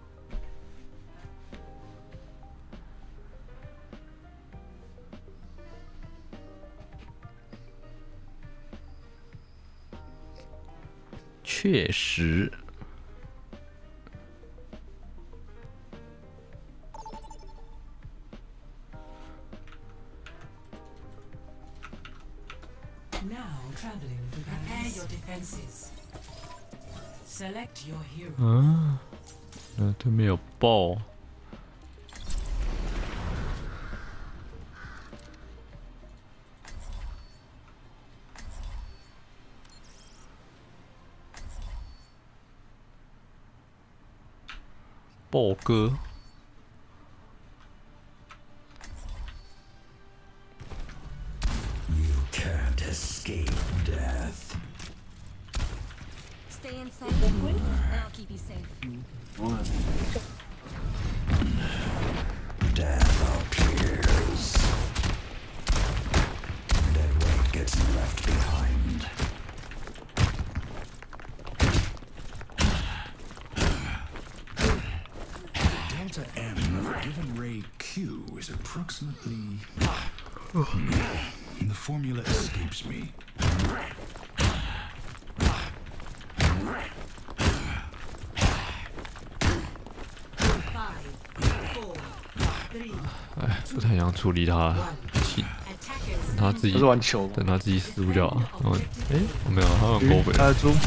确实。啊，那对面有爆。爆哥。
You can't escape death.
Stay inside and I'll keep you safe.
Death appears. Dead weight gets left behind. Delta M given ray Q is approximately. The formula escapes me.
Five, 哎，不太想处理他，等他自己，
是玩球，
等他自己输掉。然后，哎，我没有，他玩狗北。
他的猪。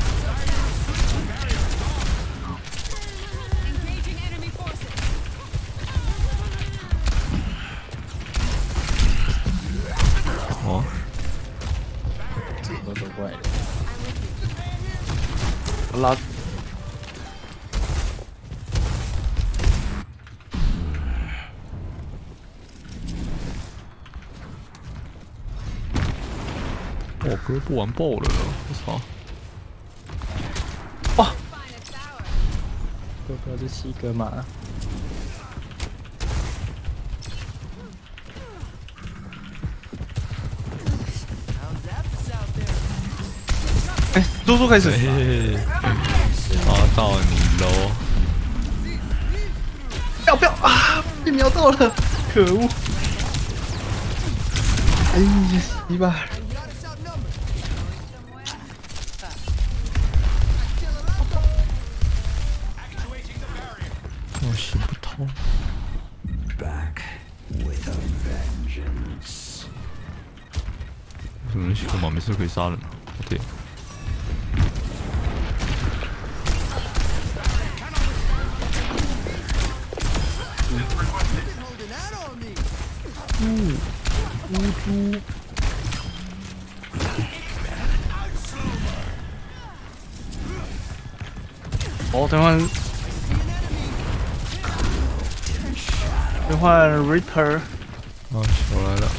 都走过来的。
我拉。
我哥不玩爆了，我操！
哇！
哥哥是七哥嘛？
哎，猪猪开始。
抓到你喽！
不要不要啊！被瞄到了，可恶！哎呀，一把。
我行不通。
Back with a vengeance。
有人喜欢吗？没事可以杀人啊。OK。
嗯，乌猪。哦，等会。等换 Reaper。
啊，球来了。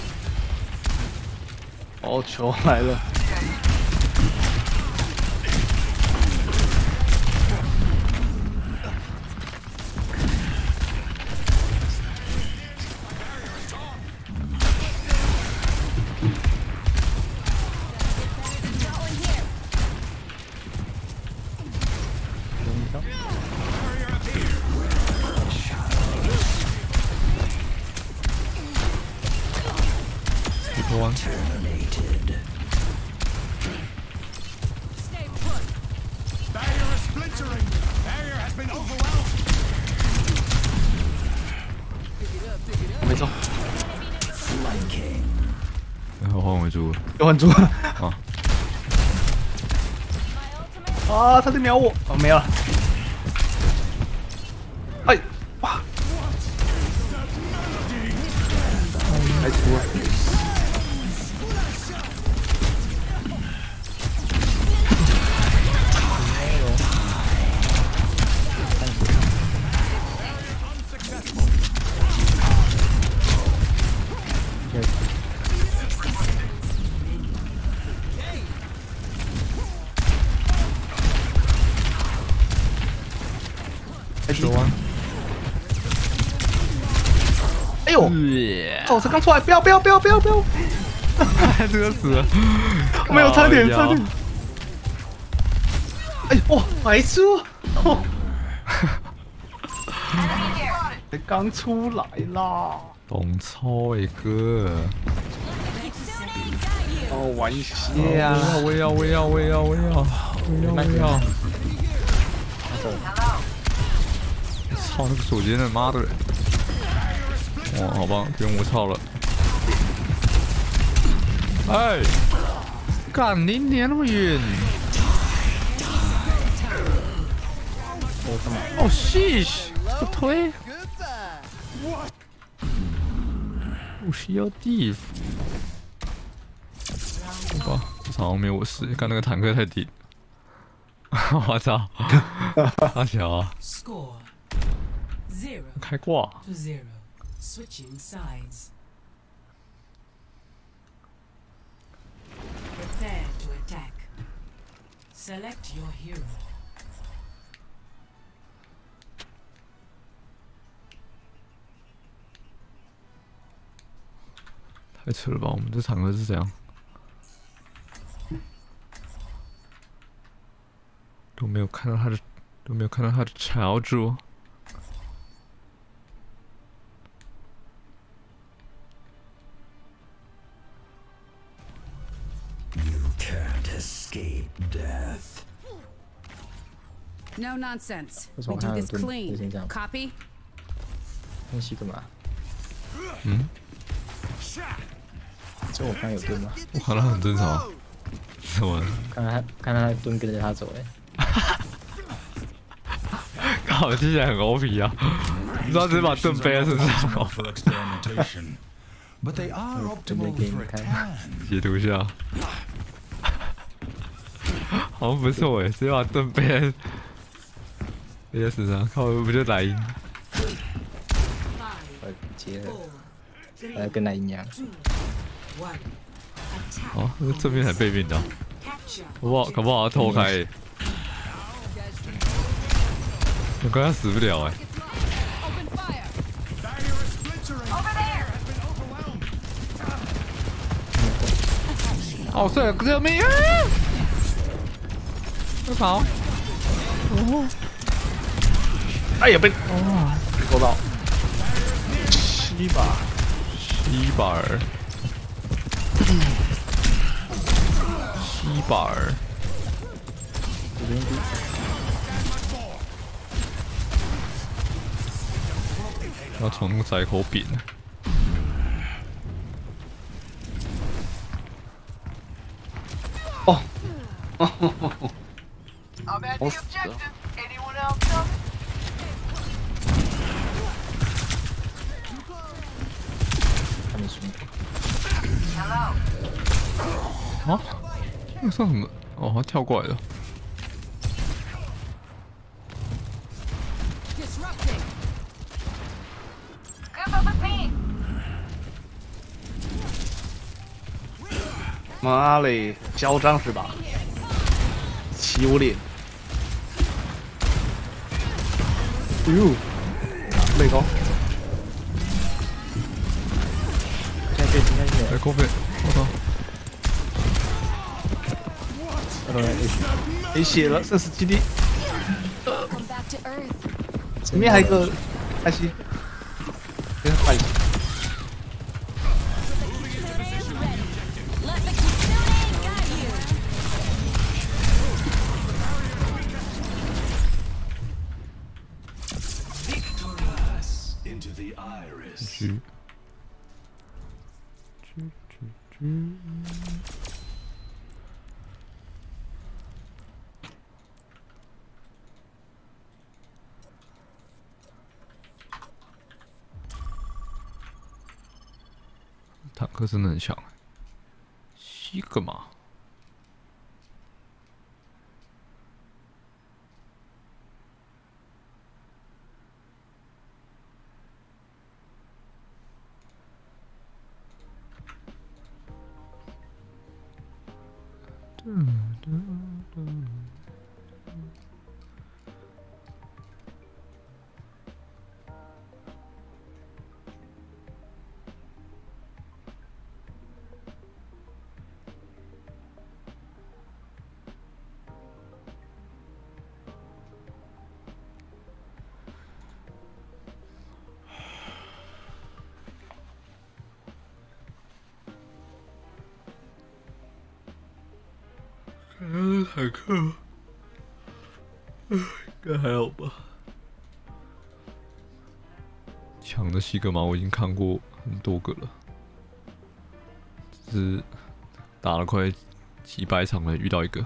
哦，球来了。
Terminated.
Stay put.
Barrier is splintering. Barrier has been overwhelmed.
我没中。
Flanking.
然后换回猪了。
又换猪了。
啊。
啊！他在瞄我。哦，没有了。哎，哇！还猪了。
手啊！
哎呦！哦，才刚出来，不要不要不要不要不要！
这个死了，
没有差点差点！哎哇，白痴哦！才刚出来啦！
懂操哎哥！
哦，玩一下啊！
我也要我也要我也要我也要我也要我也要！操那个手机，那妈的！哦，好吧，不用我操了。哎，干你娘那么远！哦，谢谢，不推。我需要地方。好吧，这场好像没有我事。看那个坦克太低。我操！大小啊！开挂。
Switching sides. Prepare to attack. Select your hero.
太扯了吧！我们这场合是怎样？都没有看到他的，都没有看到他的巢主。
Can't escape death.
No nonsense.
为什
We
么
do
还有
this
盾？
clean.
最近这样。
Copy?
分析干嘛？
嗯？
这我看有盾吗？
我看他很正常。什么？
看他看他盾跟着他走哎。
靠，听起来很 O P 啊！你知道直接把盾背在身上哦。
But they are optimal for a tan.
截图一下。 好像不错哎，直接把盾背在背在身上，靠，不就莱茵？
我接了，呃，跟莱茵一样。
哦，那正面还背面的，搞不好搞不好要偷开欸。我刚刚死不了哎。哦，帅，救命啊！快跑！哦，
哎呀，被哦勾到。西巴，
西巴尔，西巴尔。要从那个窄口扁。
哦，哦，我死了。
他没输。
啊？那算什么？哦，他跳过来了。
妈嘞，嚣张是吧？起舞脸。哎呦，累高。
现在对，现在对。
哎，过分！我操！
没血了，剩十七滴。前面还有个艾希，先快一点。
狙，狙狙狙！坦克真的很强，西格玛。嗯嗯嗯。嗯，坦克，应该还好吧。抢的西格玛我已经看过很多个了，只是打了快几百场了，遇到一个。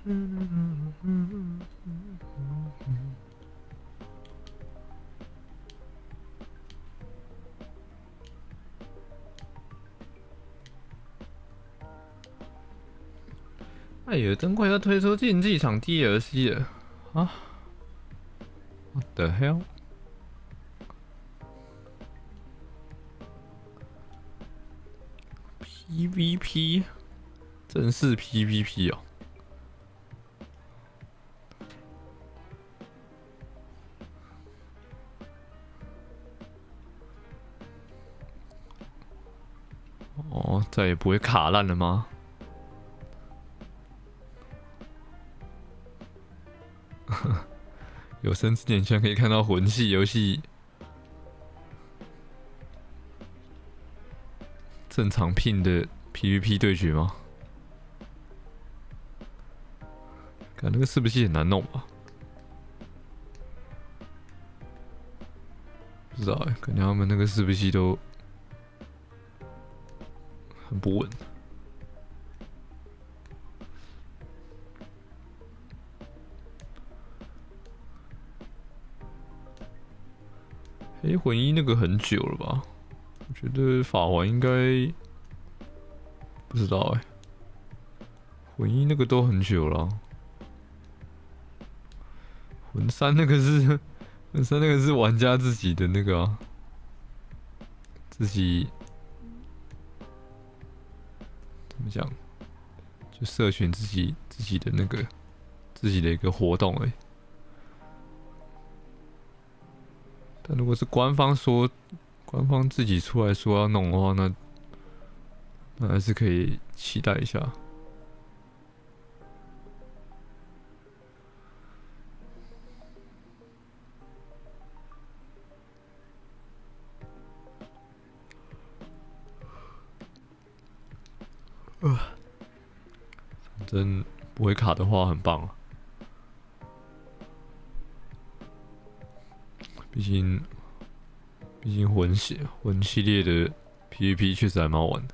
艾尔登快要推出竞技场 D L C 了啊 ！What the hell？ P V P 正式 P V P 哦。哦，再也不会卡烂了吗？有生之年居然可以看到魂系游戏正常聘的 P V P 对决吗？看那个是不是很难弄吧？不知道哎、欸，感觉他们那个是不是都很不稳。黑魂一那个很久了吧？我觉得法环应该不知道哎、欸，魂一那个都很久了、啊。魂三那个是魂三那个是玩家自己的那个啊，自己怎么讲？就社群自己自己的那个自己的一个活动而已。但如果是官方说，官方自己出来说要弄的话，那那还是可以期待一下。呃，反正不会卡的话，很棒啊。毕竟，毕竟魂系魂系列的 P V P 确实还蛮好玩的。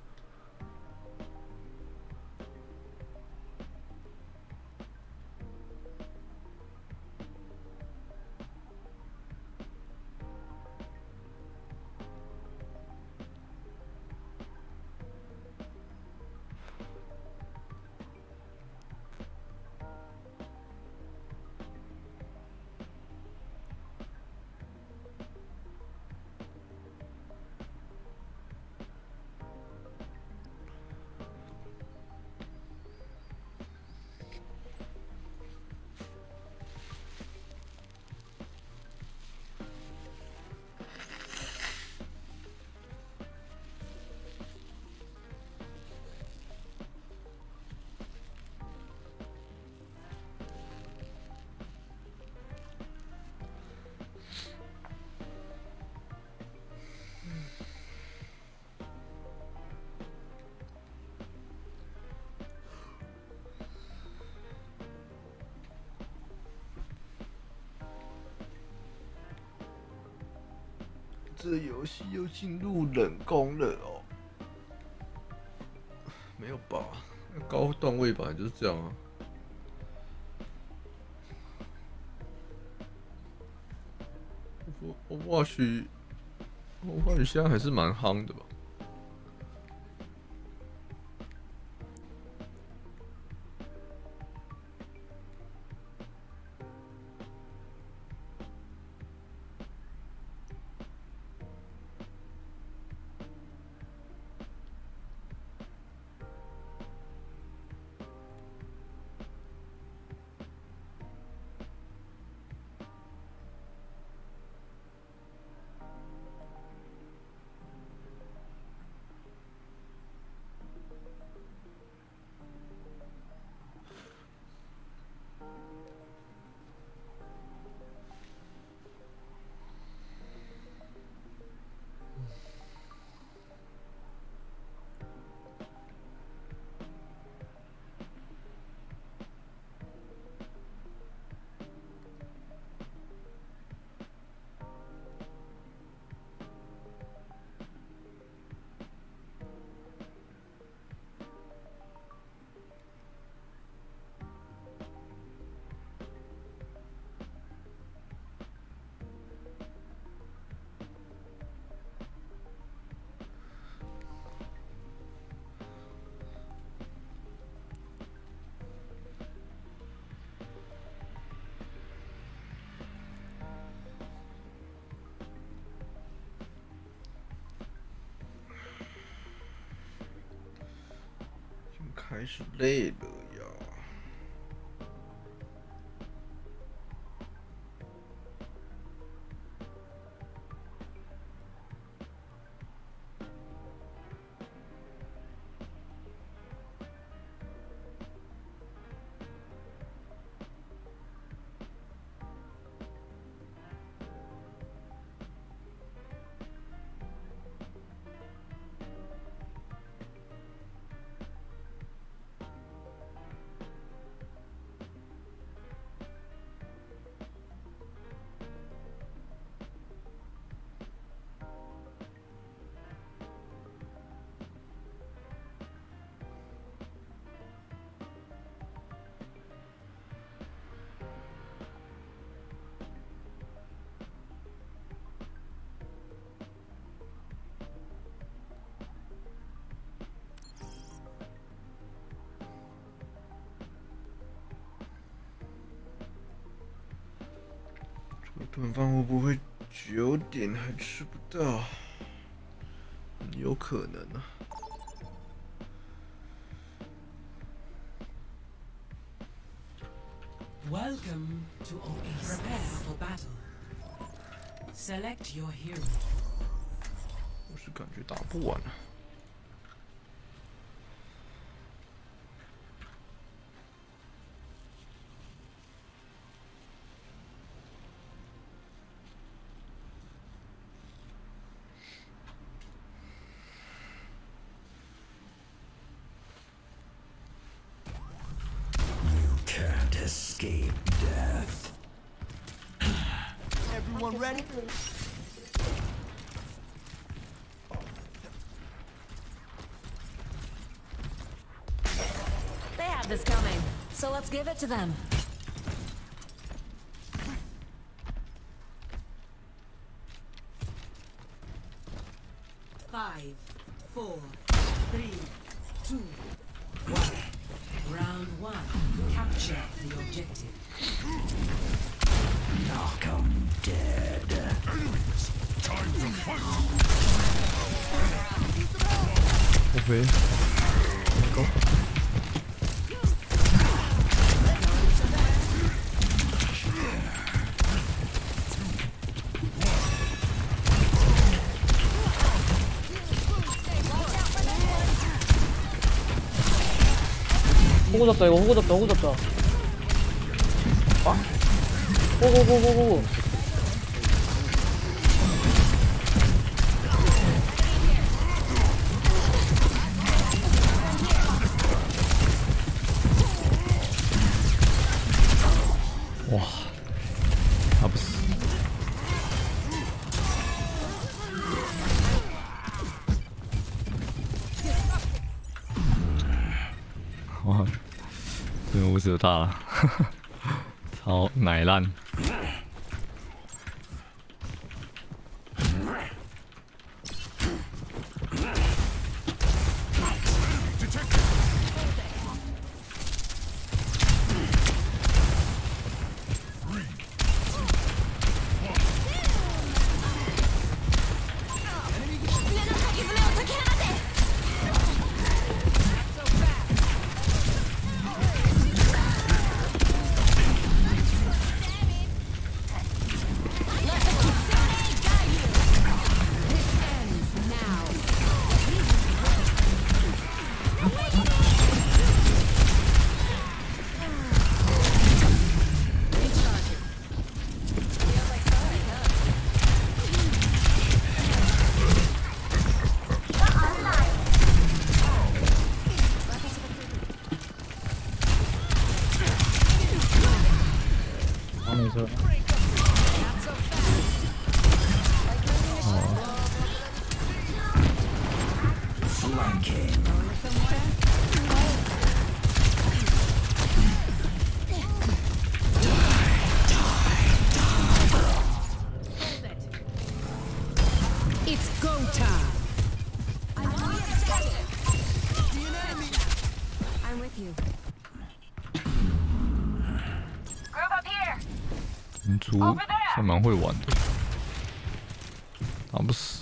这游戏又进入冷宫了哦？没有吧？高段位本来就是这样啊。我我或许我或许现在还是蛮夯的吧。
还是累了呀。顿饭会不会九点还吃不到？有可能啊。
Welcome to Oasis. Prepare for battle. Select your hero.
我是感觉打不完啊。
Escape death.
Everyone ready?
They have this coming, so let's give it to them.
Five, four, three, two, one. Round one. Capture the objective.
Knock 'em dead.
Enemies, time to fight.
Okay. Go.
호구 잡다 이거 호구 잡다 호구 잡다 아 호구호구호구
와 아부스哇，这个无耻大了，超奶烂。没错。哦。
It's go time.
I'm with you.
Group up here.
民族还蛮会玩的，打不死。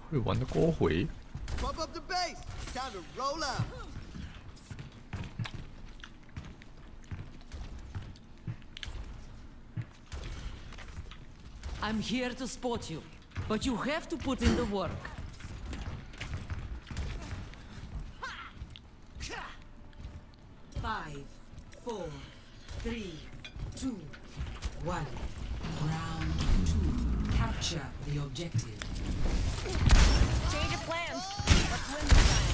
会玩的高回。
Pump up the bass. Time to roll out.
I'm here to support you, but you have to put in the work. Five, four, three, two, one.
Round two. Capture the objective.
Change of plans. Let's win this time.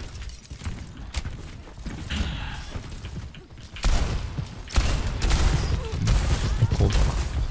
Hold on.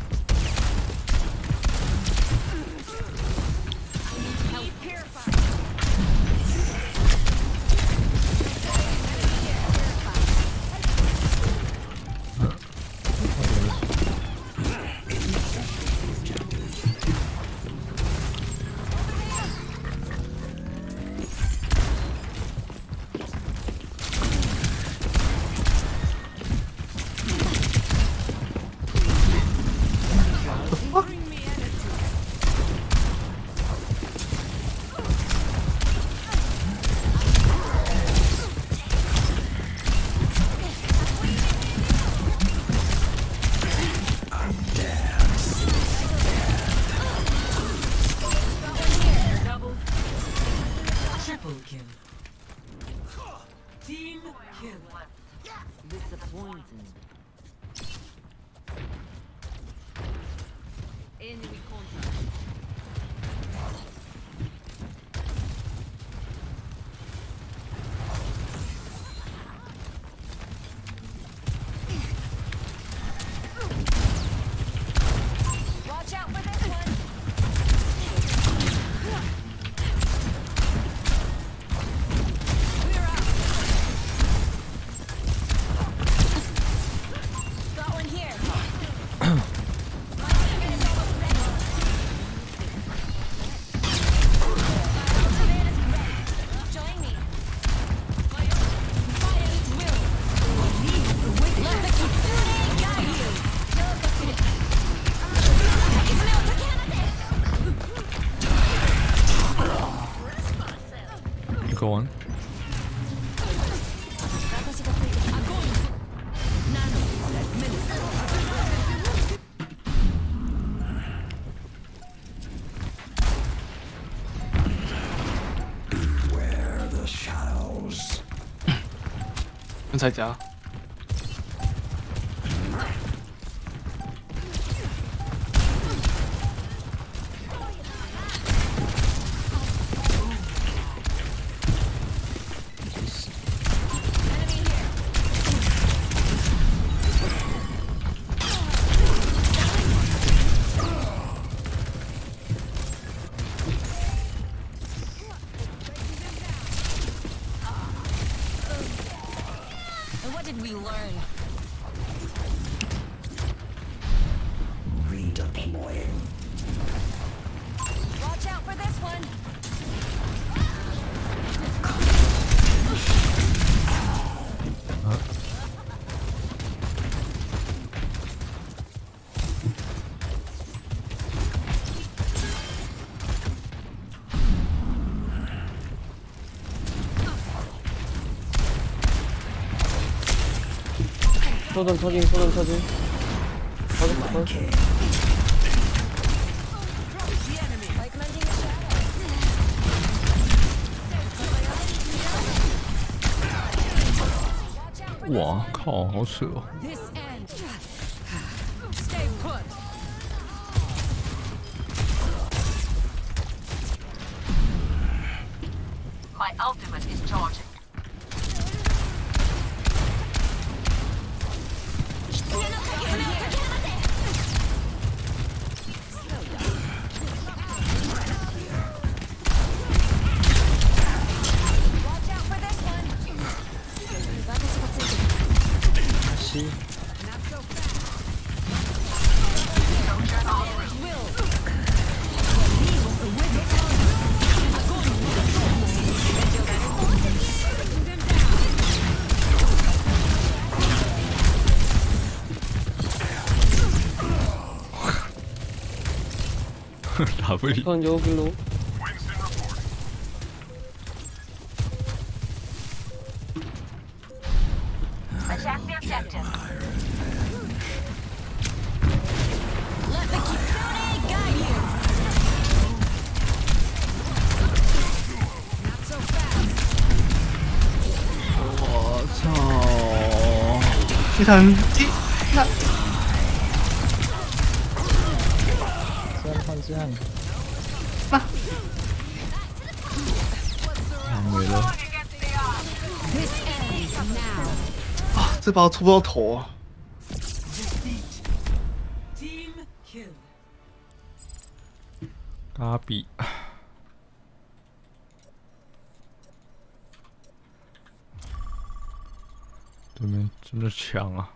Team kill. Disappointing. Enemy contact.
Watch out for this one. Got one here. Join me. Let the kitsune guide you.
Go on.
Beware the shadows.
刚才夹。
And what did we learn?
Redeploying.
Watch out for this one.
소전 터진, 소전 터진. 터졌다, 터졌다.
Like
哇靠，好扯哦！
This end. Stay put.
My ultimate is charging.
Watch out for this one.
다시.
W
전 여기로.
疼，一那
这样换这样，
那
没了。
啊，这把我戳不到头啊！
Team kill.
嘎比。对面真的强啊！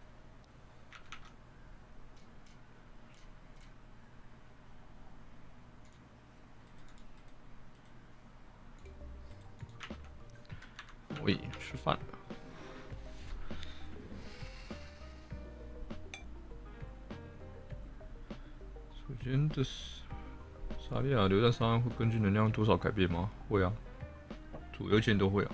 喂，吃饭。首先，这是萨利亚榴弹伤害会根据能量多少改变吗？会啊，主流键都会啊。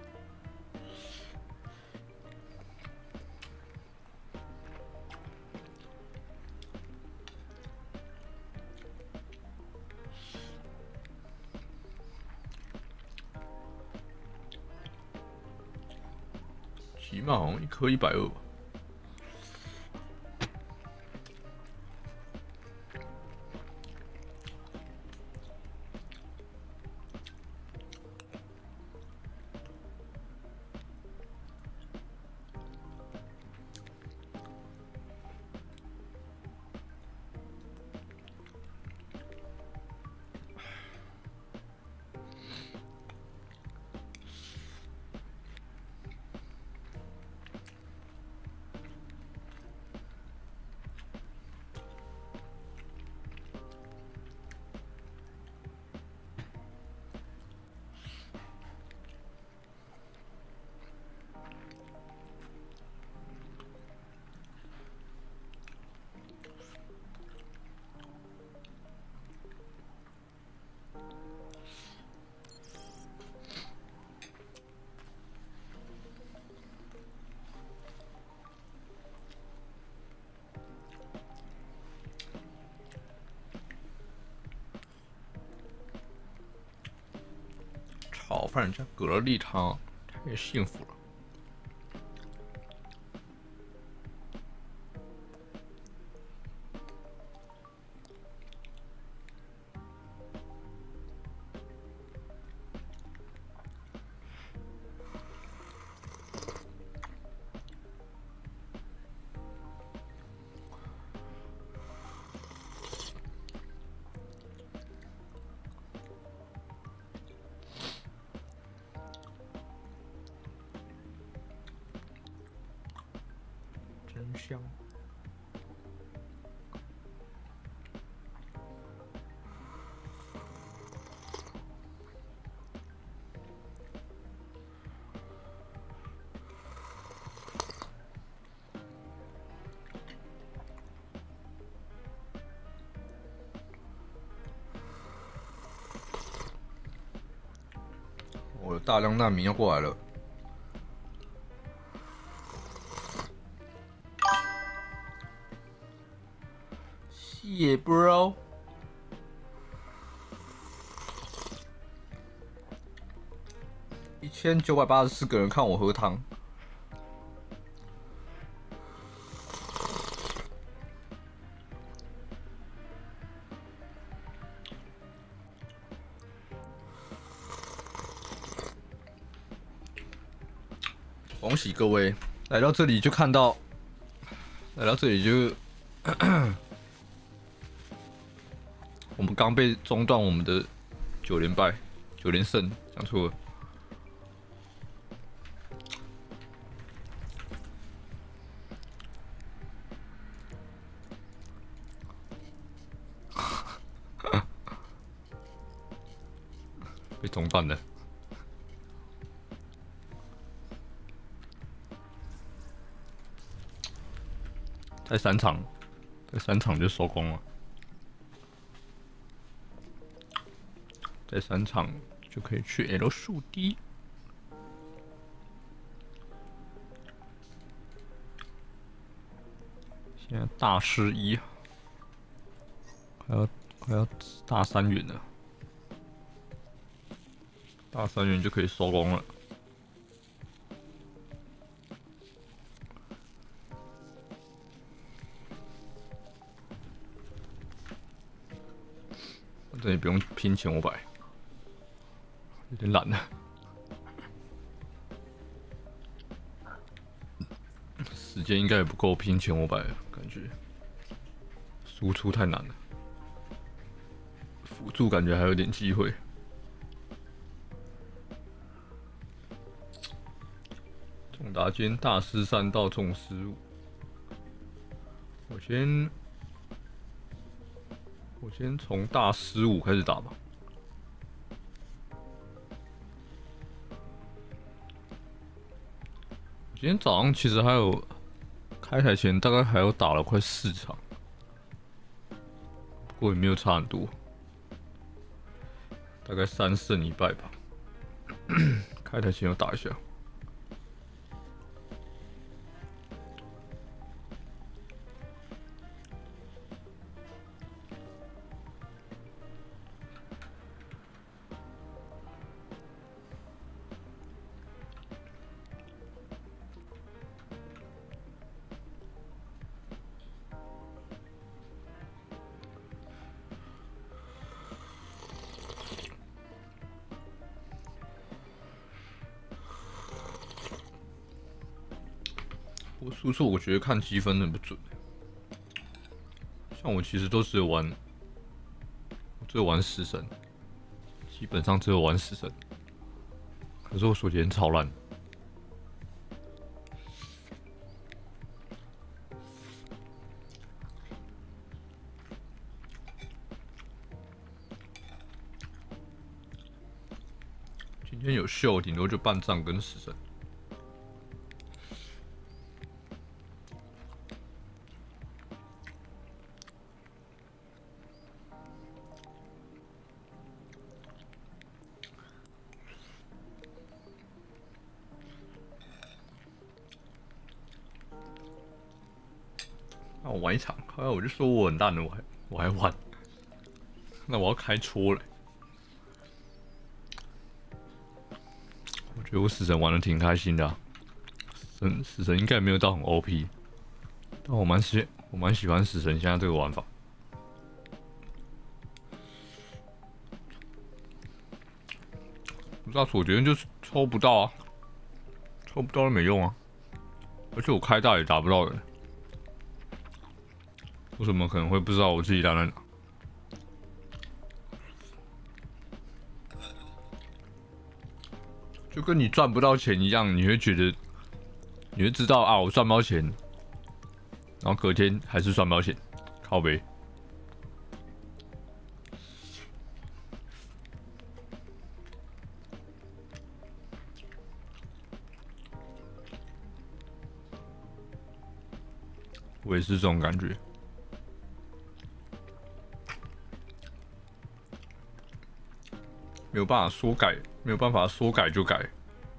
起码好像一颗一百二吧。炒饭加蛤蜊汤，太幸福了。真香！我有大量难民要过来了。 谢 bro， 一千九百八十四个人看我喝汤，恭喜各位来到这里就看到，来到这里就。我们刚被中断我们的九连败、九连胜，讲错了。被中断了。再三场，再三场就收工了。 在三场就可以去 L 树低。现在大师一，快要快要大三元了，大三元就可以收工了。 这也不用拼前五百，有点懒了。时间应该也不够拼前五百，感觉输出太难了。辅助感觉还有点机会。重打今天大失三到重失误，我先我先从大失误开始打吧。今天早上其实还有开台前大概还有打了快四场，不过也没有差很多，大概三胜一败吧。开台前有打一下。我输出我觉得看积分很不准，像我其实都只有玩，我只有玩死神，基本上只有玩死神。可是我手节超烂，今天有秀，顶多就半藏跟死神。那我玩一场，后来我就说我很烂了，我还我还玩，那我要开戳了。我觉得我死神玩的挺开心的、啊，死神死神应该没有到很 O P， 但我蛮喜我蛮喜欢死神现在这个玩法。不知道我觉得就是抽不到啊，抽不到都没用啊，而且我开大也打不到人。为什么可能会不知道我自己打在哪？就跟你赚不到钱一样，你会觉得，你会知道啊，我赚不到钱，然后隔天还是赚不到钱，靠北。我也是这种感觉。没有办法说改，没有办法说改就改。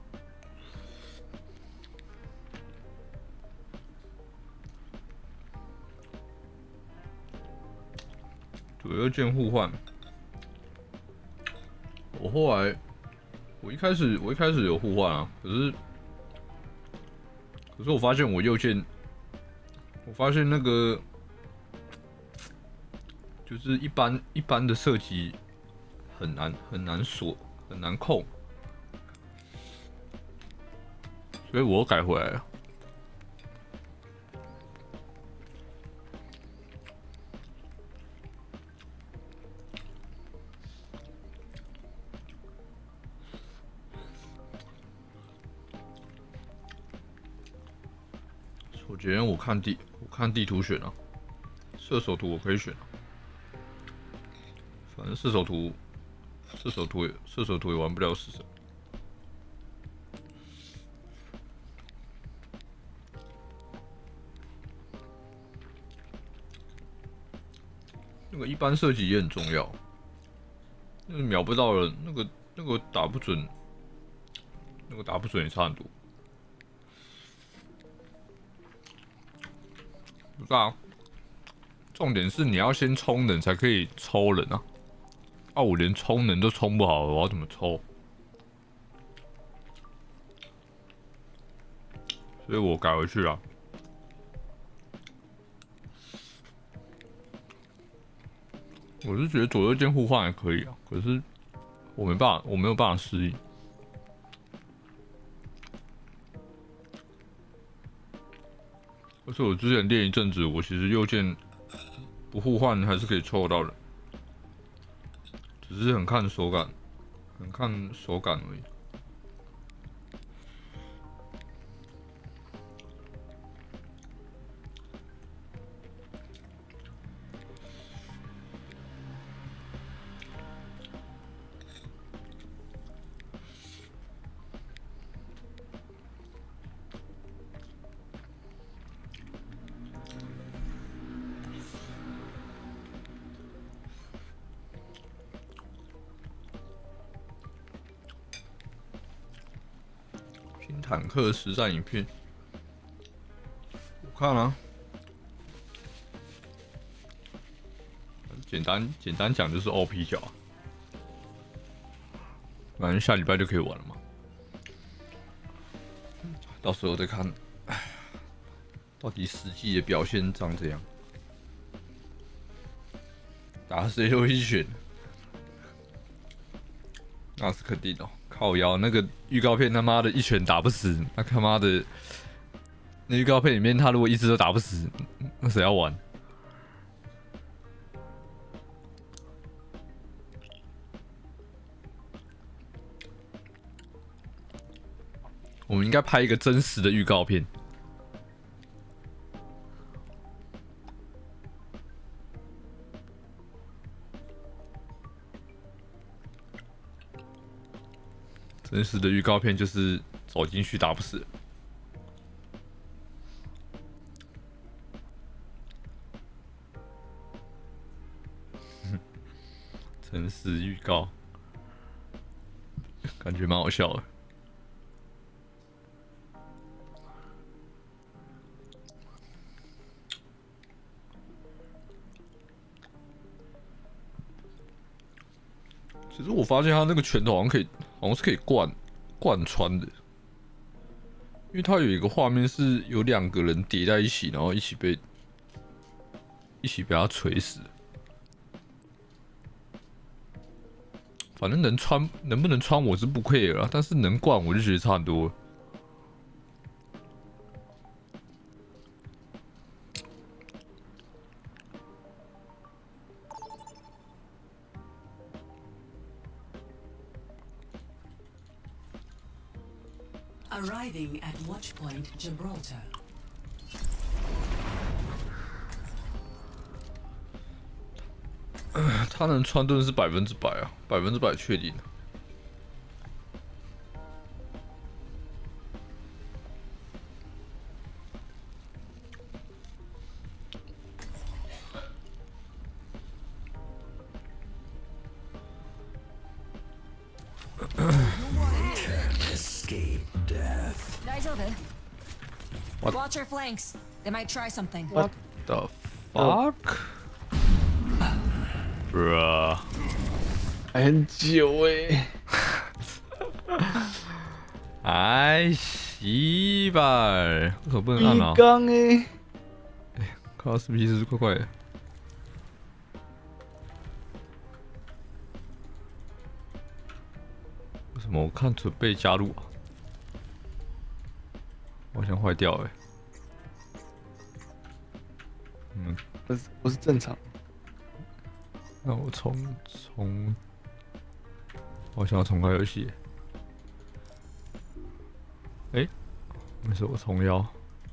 左右键互换，我后来，我一开始我一开始有互换啊，可是，可是我发现我右键，我发现那个就是一般一般的射击。很难很难锁，很难控，所以我又改回来了。我觉得我看地，我看地图选啊，射手图我可以选啊，反正射手图。射手图也射手图也玩不了死神，那个一般射击也很重要，那个秒不到人，那个那个打不准，那个打不准也差很多。不知道，重点是你要先充人才可以抽人啊。啊！我连充能都充不好，我要怎么抽？所以我改回去啊。 我是觉得左右键互换还可以啊，可是我没办法，我没有办法适应。而且我之前练一阵子，我其实右键不互换还是可以抽到人，只是很看手感，很看手感而已。坦克实战影片，我看了、啊。简单简单讲就是 O P 角，反正下礼拜就可以玩了嘛。到时候再看，到底实际的表现长怎样。打谁都会选，那是肯定的、哦。靠腰那个预告片他妈的一拳打不死，那他妈的那预告片里面他如果一直都打不死，那谁要玩？我们应该拍一个真实的预告片。真实的预告片就是走进去打不死。真实预告，感觉蛮好笑的。其实我发现他那个拳头好像可以，好像是可以贯贯穿的，因为他有一个画面是有两个人叠在一起，然后一起被一起被他锤死。反正能穿，能不能穿我是不 care 啦，但是能灌我就觉得差很多了。
Arriving at Watchpoint Gibraltar.
他能穿盾是百分之百啊，百分之百确定。
Escape death.
大丈夫 Watch your flanks. They might try something.
What the fuck? Bruh.
还很久哎。
哎，西吧，为什么不能按啊？
刚哎。
哎，靠 ，S P 是快快的。为什么我看准备加入啊？好像坏掉哎。嗯，
不是不是正常。
那我重重，我想要重开游戏。哎、欸，没事，我重邀。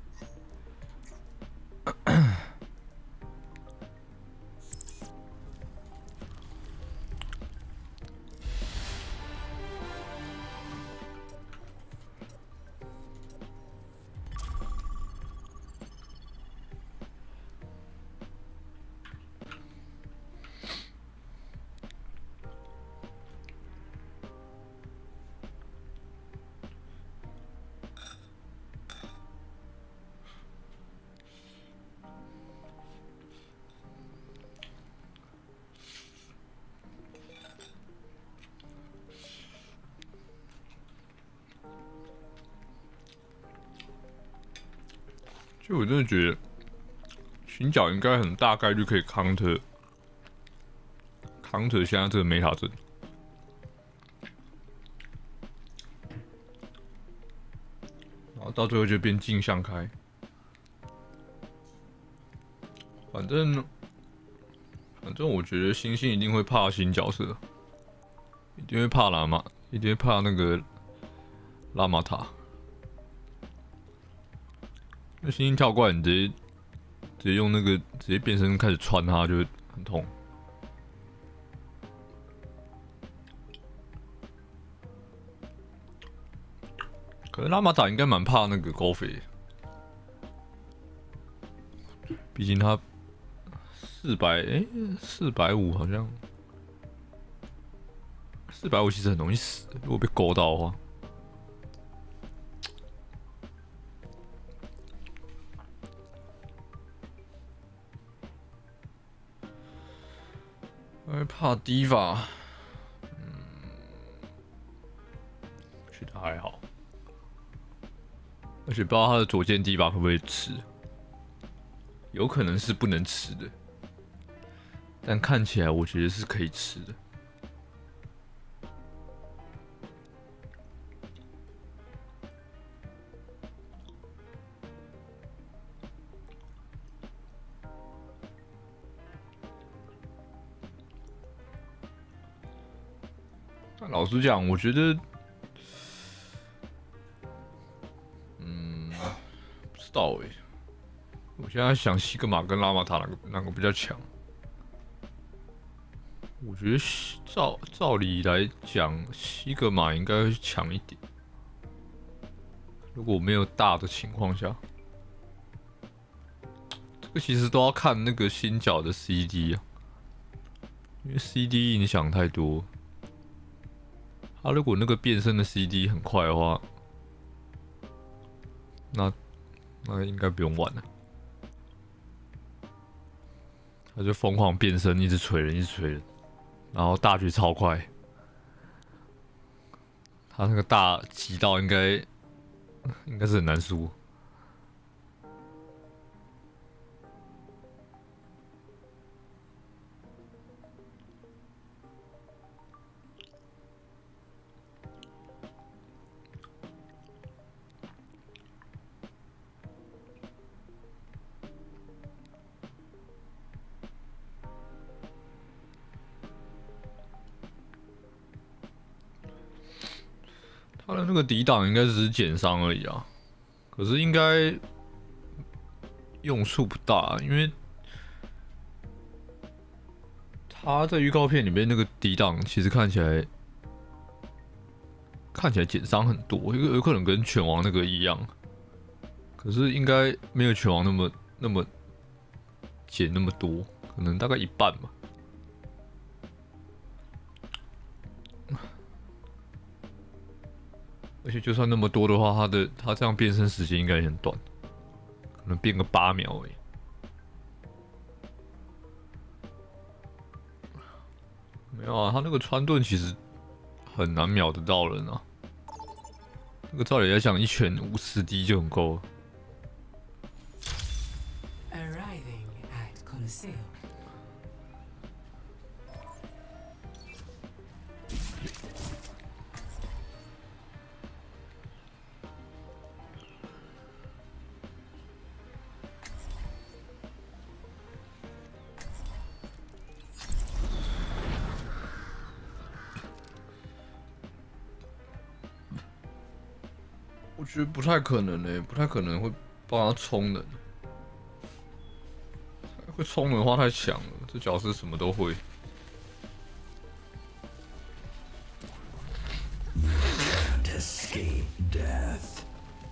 就我真的觉得，寻角应该很大概率可以 counter 扛着现在这个梅塔阵。然后到最后就变镜像开，反正反正我觉得星星一定会怕新角色，一定会怕拉玛，一定会怕那个拉玛塔。那星星跳过来，你直接直接用那个直接变身开始穿它，就很痛。可是拉玛塔应该蛮怕那个高飞，毕竟他四百哎四百五好像四百五其实很容易死，如果被勾到的话。还怕低法，嗯，我觉得还好。而且不知道他的左键低把会不会吃，有可能是不能吃的，但看起来我觉得是可以吃的。但老实讲，我觉得。不知道哎、欸，我现在想西格玛跟拉玛塔哪个哪个比较强？我觉得照照理来讲，西格玛应该会强一点。如果没有大的情况下，这个其实都要看那个新角的 C D 啊，因为 C D 影响太多。他如果那个变身的 C D 很快的话，那。那应该不用玩了，他就疯狂变身，一直锤人，一直锤人，然后大局超快，他那个大击到应该应该是很难输。他的那个抵挡应该只是减伤而已啊，可是应该用处不大，因为他在预告片里面那个抵挡其实看起来看起来减伤很多，有有可能跟拳王那个一样，可是应该没有拳王那么那么减那么多，可能大概一半吧。而且就算那么多的话，他的他这样变身时间应该也很短，可能变个八秒而已。没有啊，他那个穿盾其实很难秒得到人啊。那个照理来讲，一拳五十滴就很够了。
Arriving at Coliseum.
我觉得不太可能诶、欸，不太可能会帮他冲人。会冲的话太强了，这角色什么都会。
Can't escape death.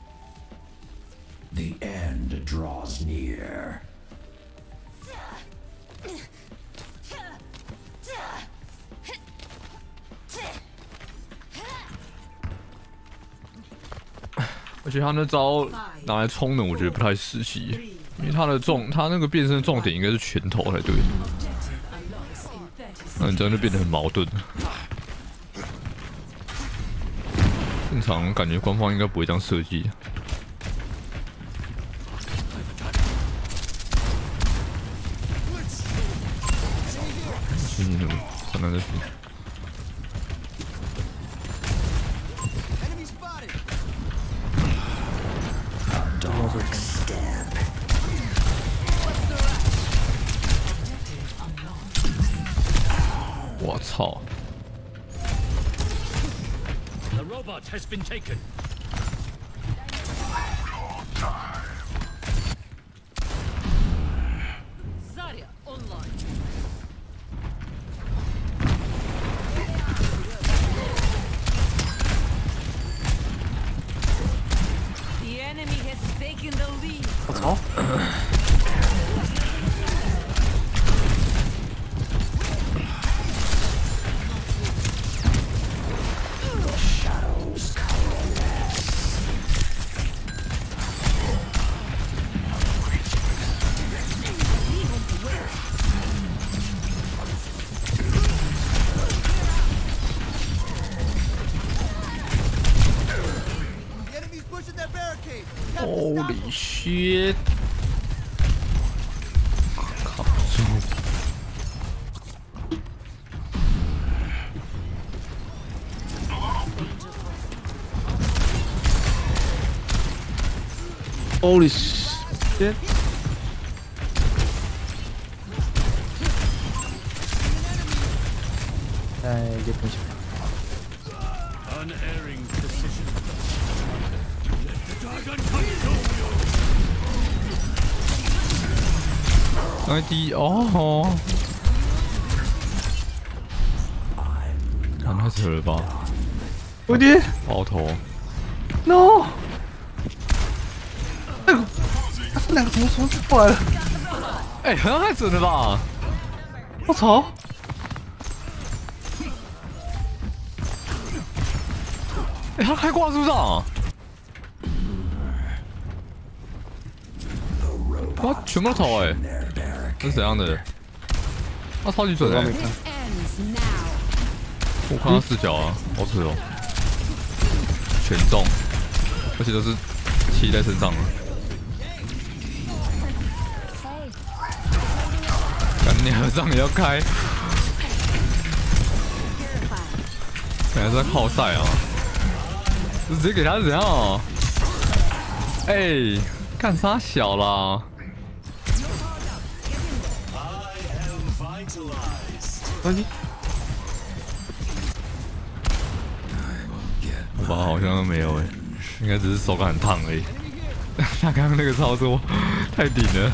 The end draws near.
而且他那招拿来冲的，我觉得不太实际，因为他的重，他那个变身重点应该是拳头才对。那你这样就变得很矛盾。正常感觉官方应该不会这样设计。今天传到这边。 我操！
The robot has been taken.
Zarya online. The enemy has taken the lead.
我操！
Holy shit！ 靠住！
Holy shit！
在这边去。
Unerring precision. Let the dragon consume you.
哎滴哦！看太扯了吧！
我的
爆头
，no！ 哎呦，他这两个怎么从这过来了？
哎，很太准了吧！
我操！
哎、欸，他开挂树上，哇，全部都投哎、欸，这是怎样的？他超级准哎、欸！我看他视角啊，好扯哦，全中，而且都是骑在身上了。干你和尚也要开，感觉是在靠赛啊！ 直接给他是怎样、啊？哎、欸，干啥小啦？
啊你，
我爸好像都没有哎、欸，应该只是手感很烫而已。他刚刚那个操作太顶了。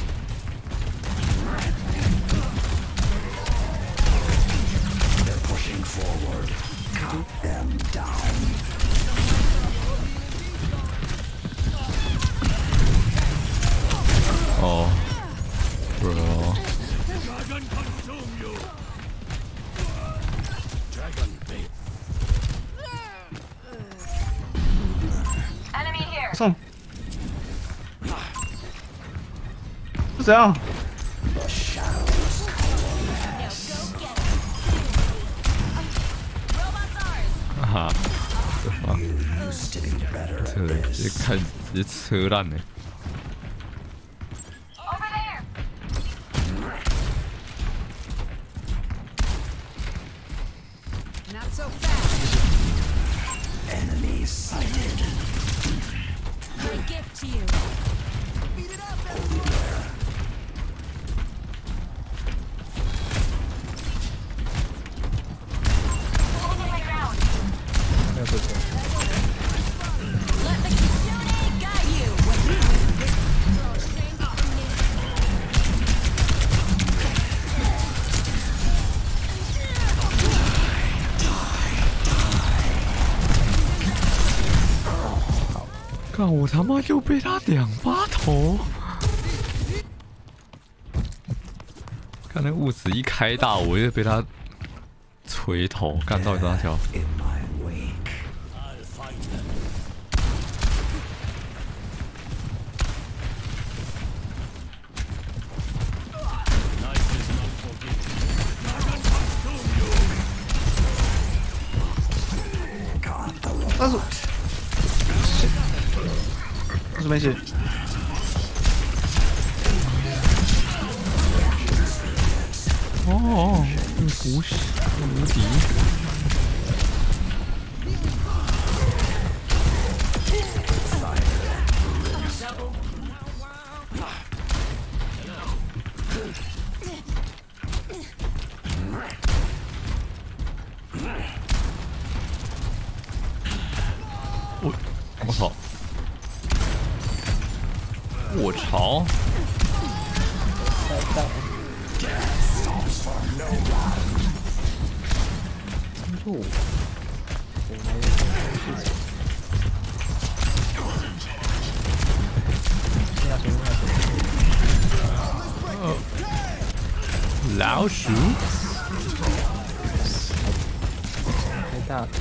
哦 ，bro。
上，是怎样？
哈，这车直接看直接车烂了。 看我他妈就被他两巴头！看那雾子一开大，我就被他锤头，干到一大条。
但是。 是没事。
哦， 无无敌。我我操！我操！
哟，原来有这种事情。要什么要什么？
老鼠？
太大了。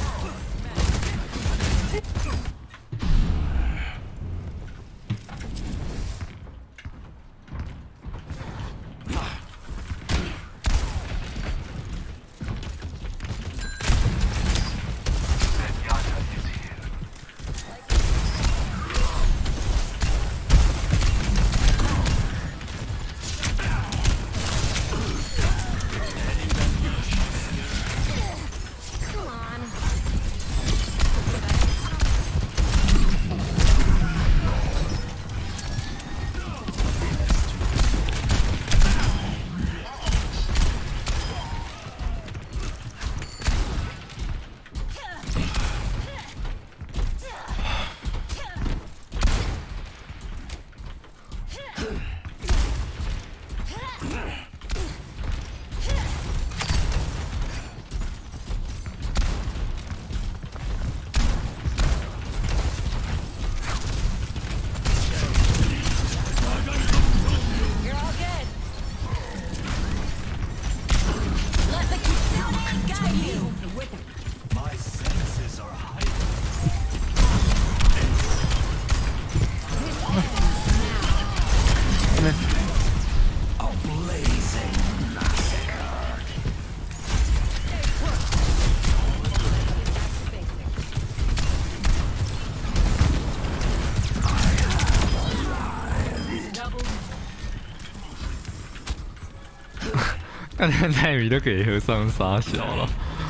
看看奈米都给和尚杀小了，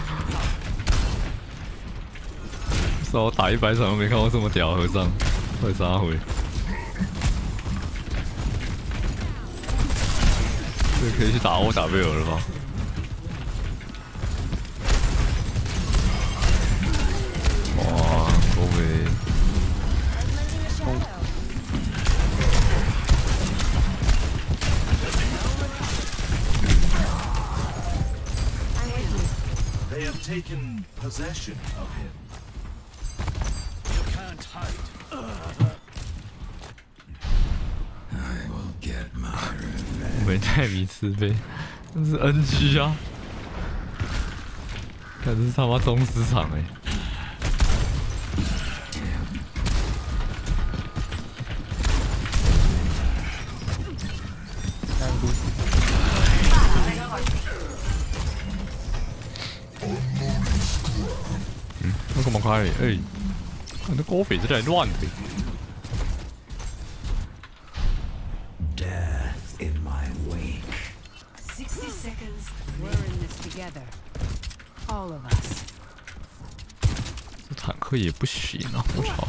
是我打一百场都没看过这么屌的和尚，会杀回。这可以去打 O W 了吧？哇，欧美。
They have taken possession of him. You can't hide. I will get my revenge.
没奈米吃杯，这是 N G 啊！看这是他妈中市场哎、欸！嗯，那干嘛开？哎，看这高匪这在乱的。
Death in my wake.
Sixty seconds. We're in this together. All of us.
这坦克也不行啊！我操！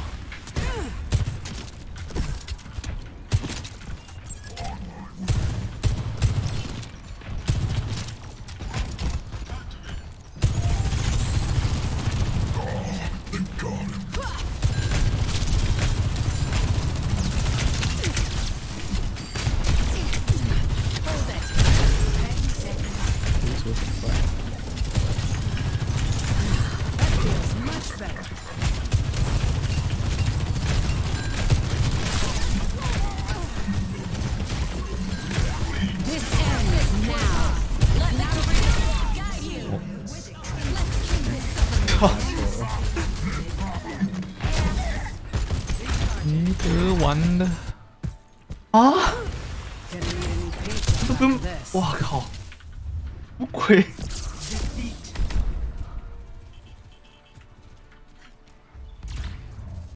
你得玩的
啊！这不用，哇靠！不亏。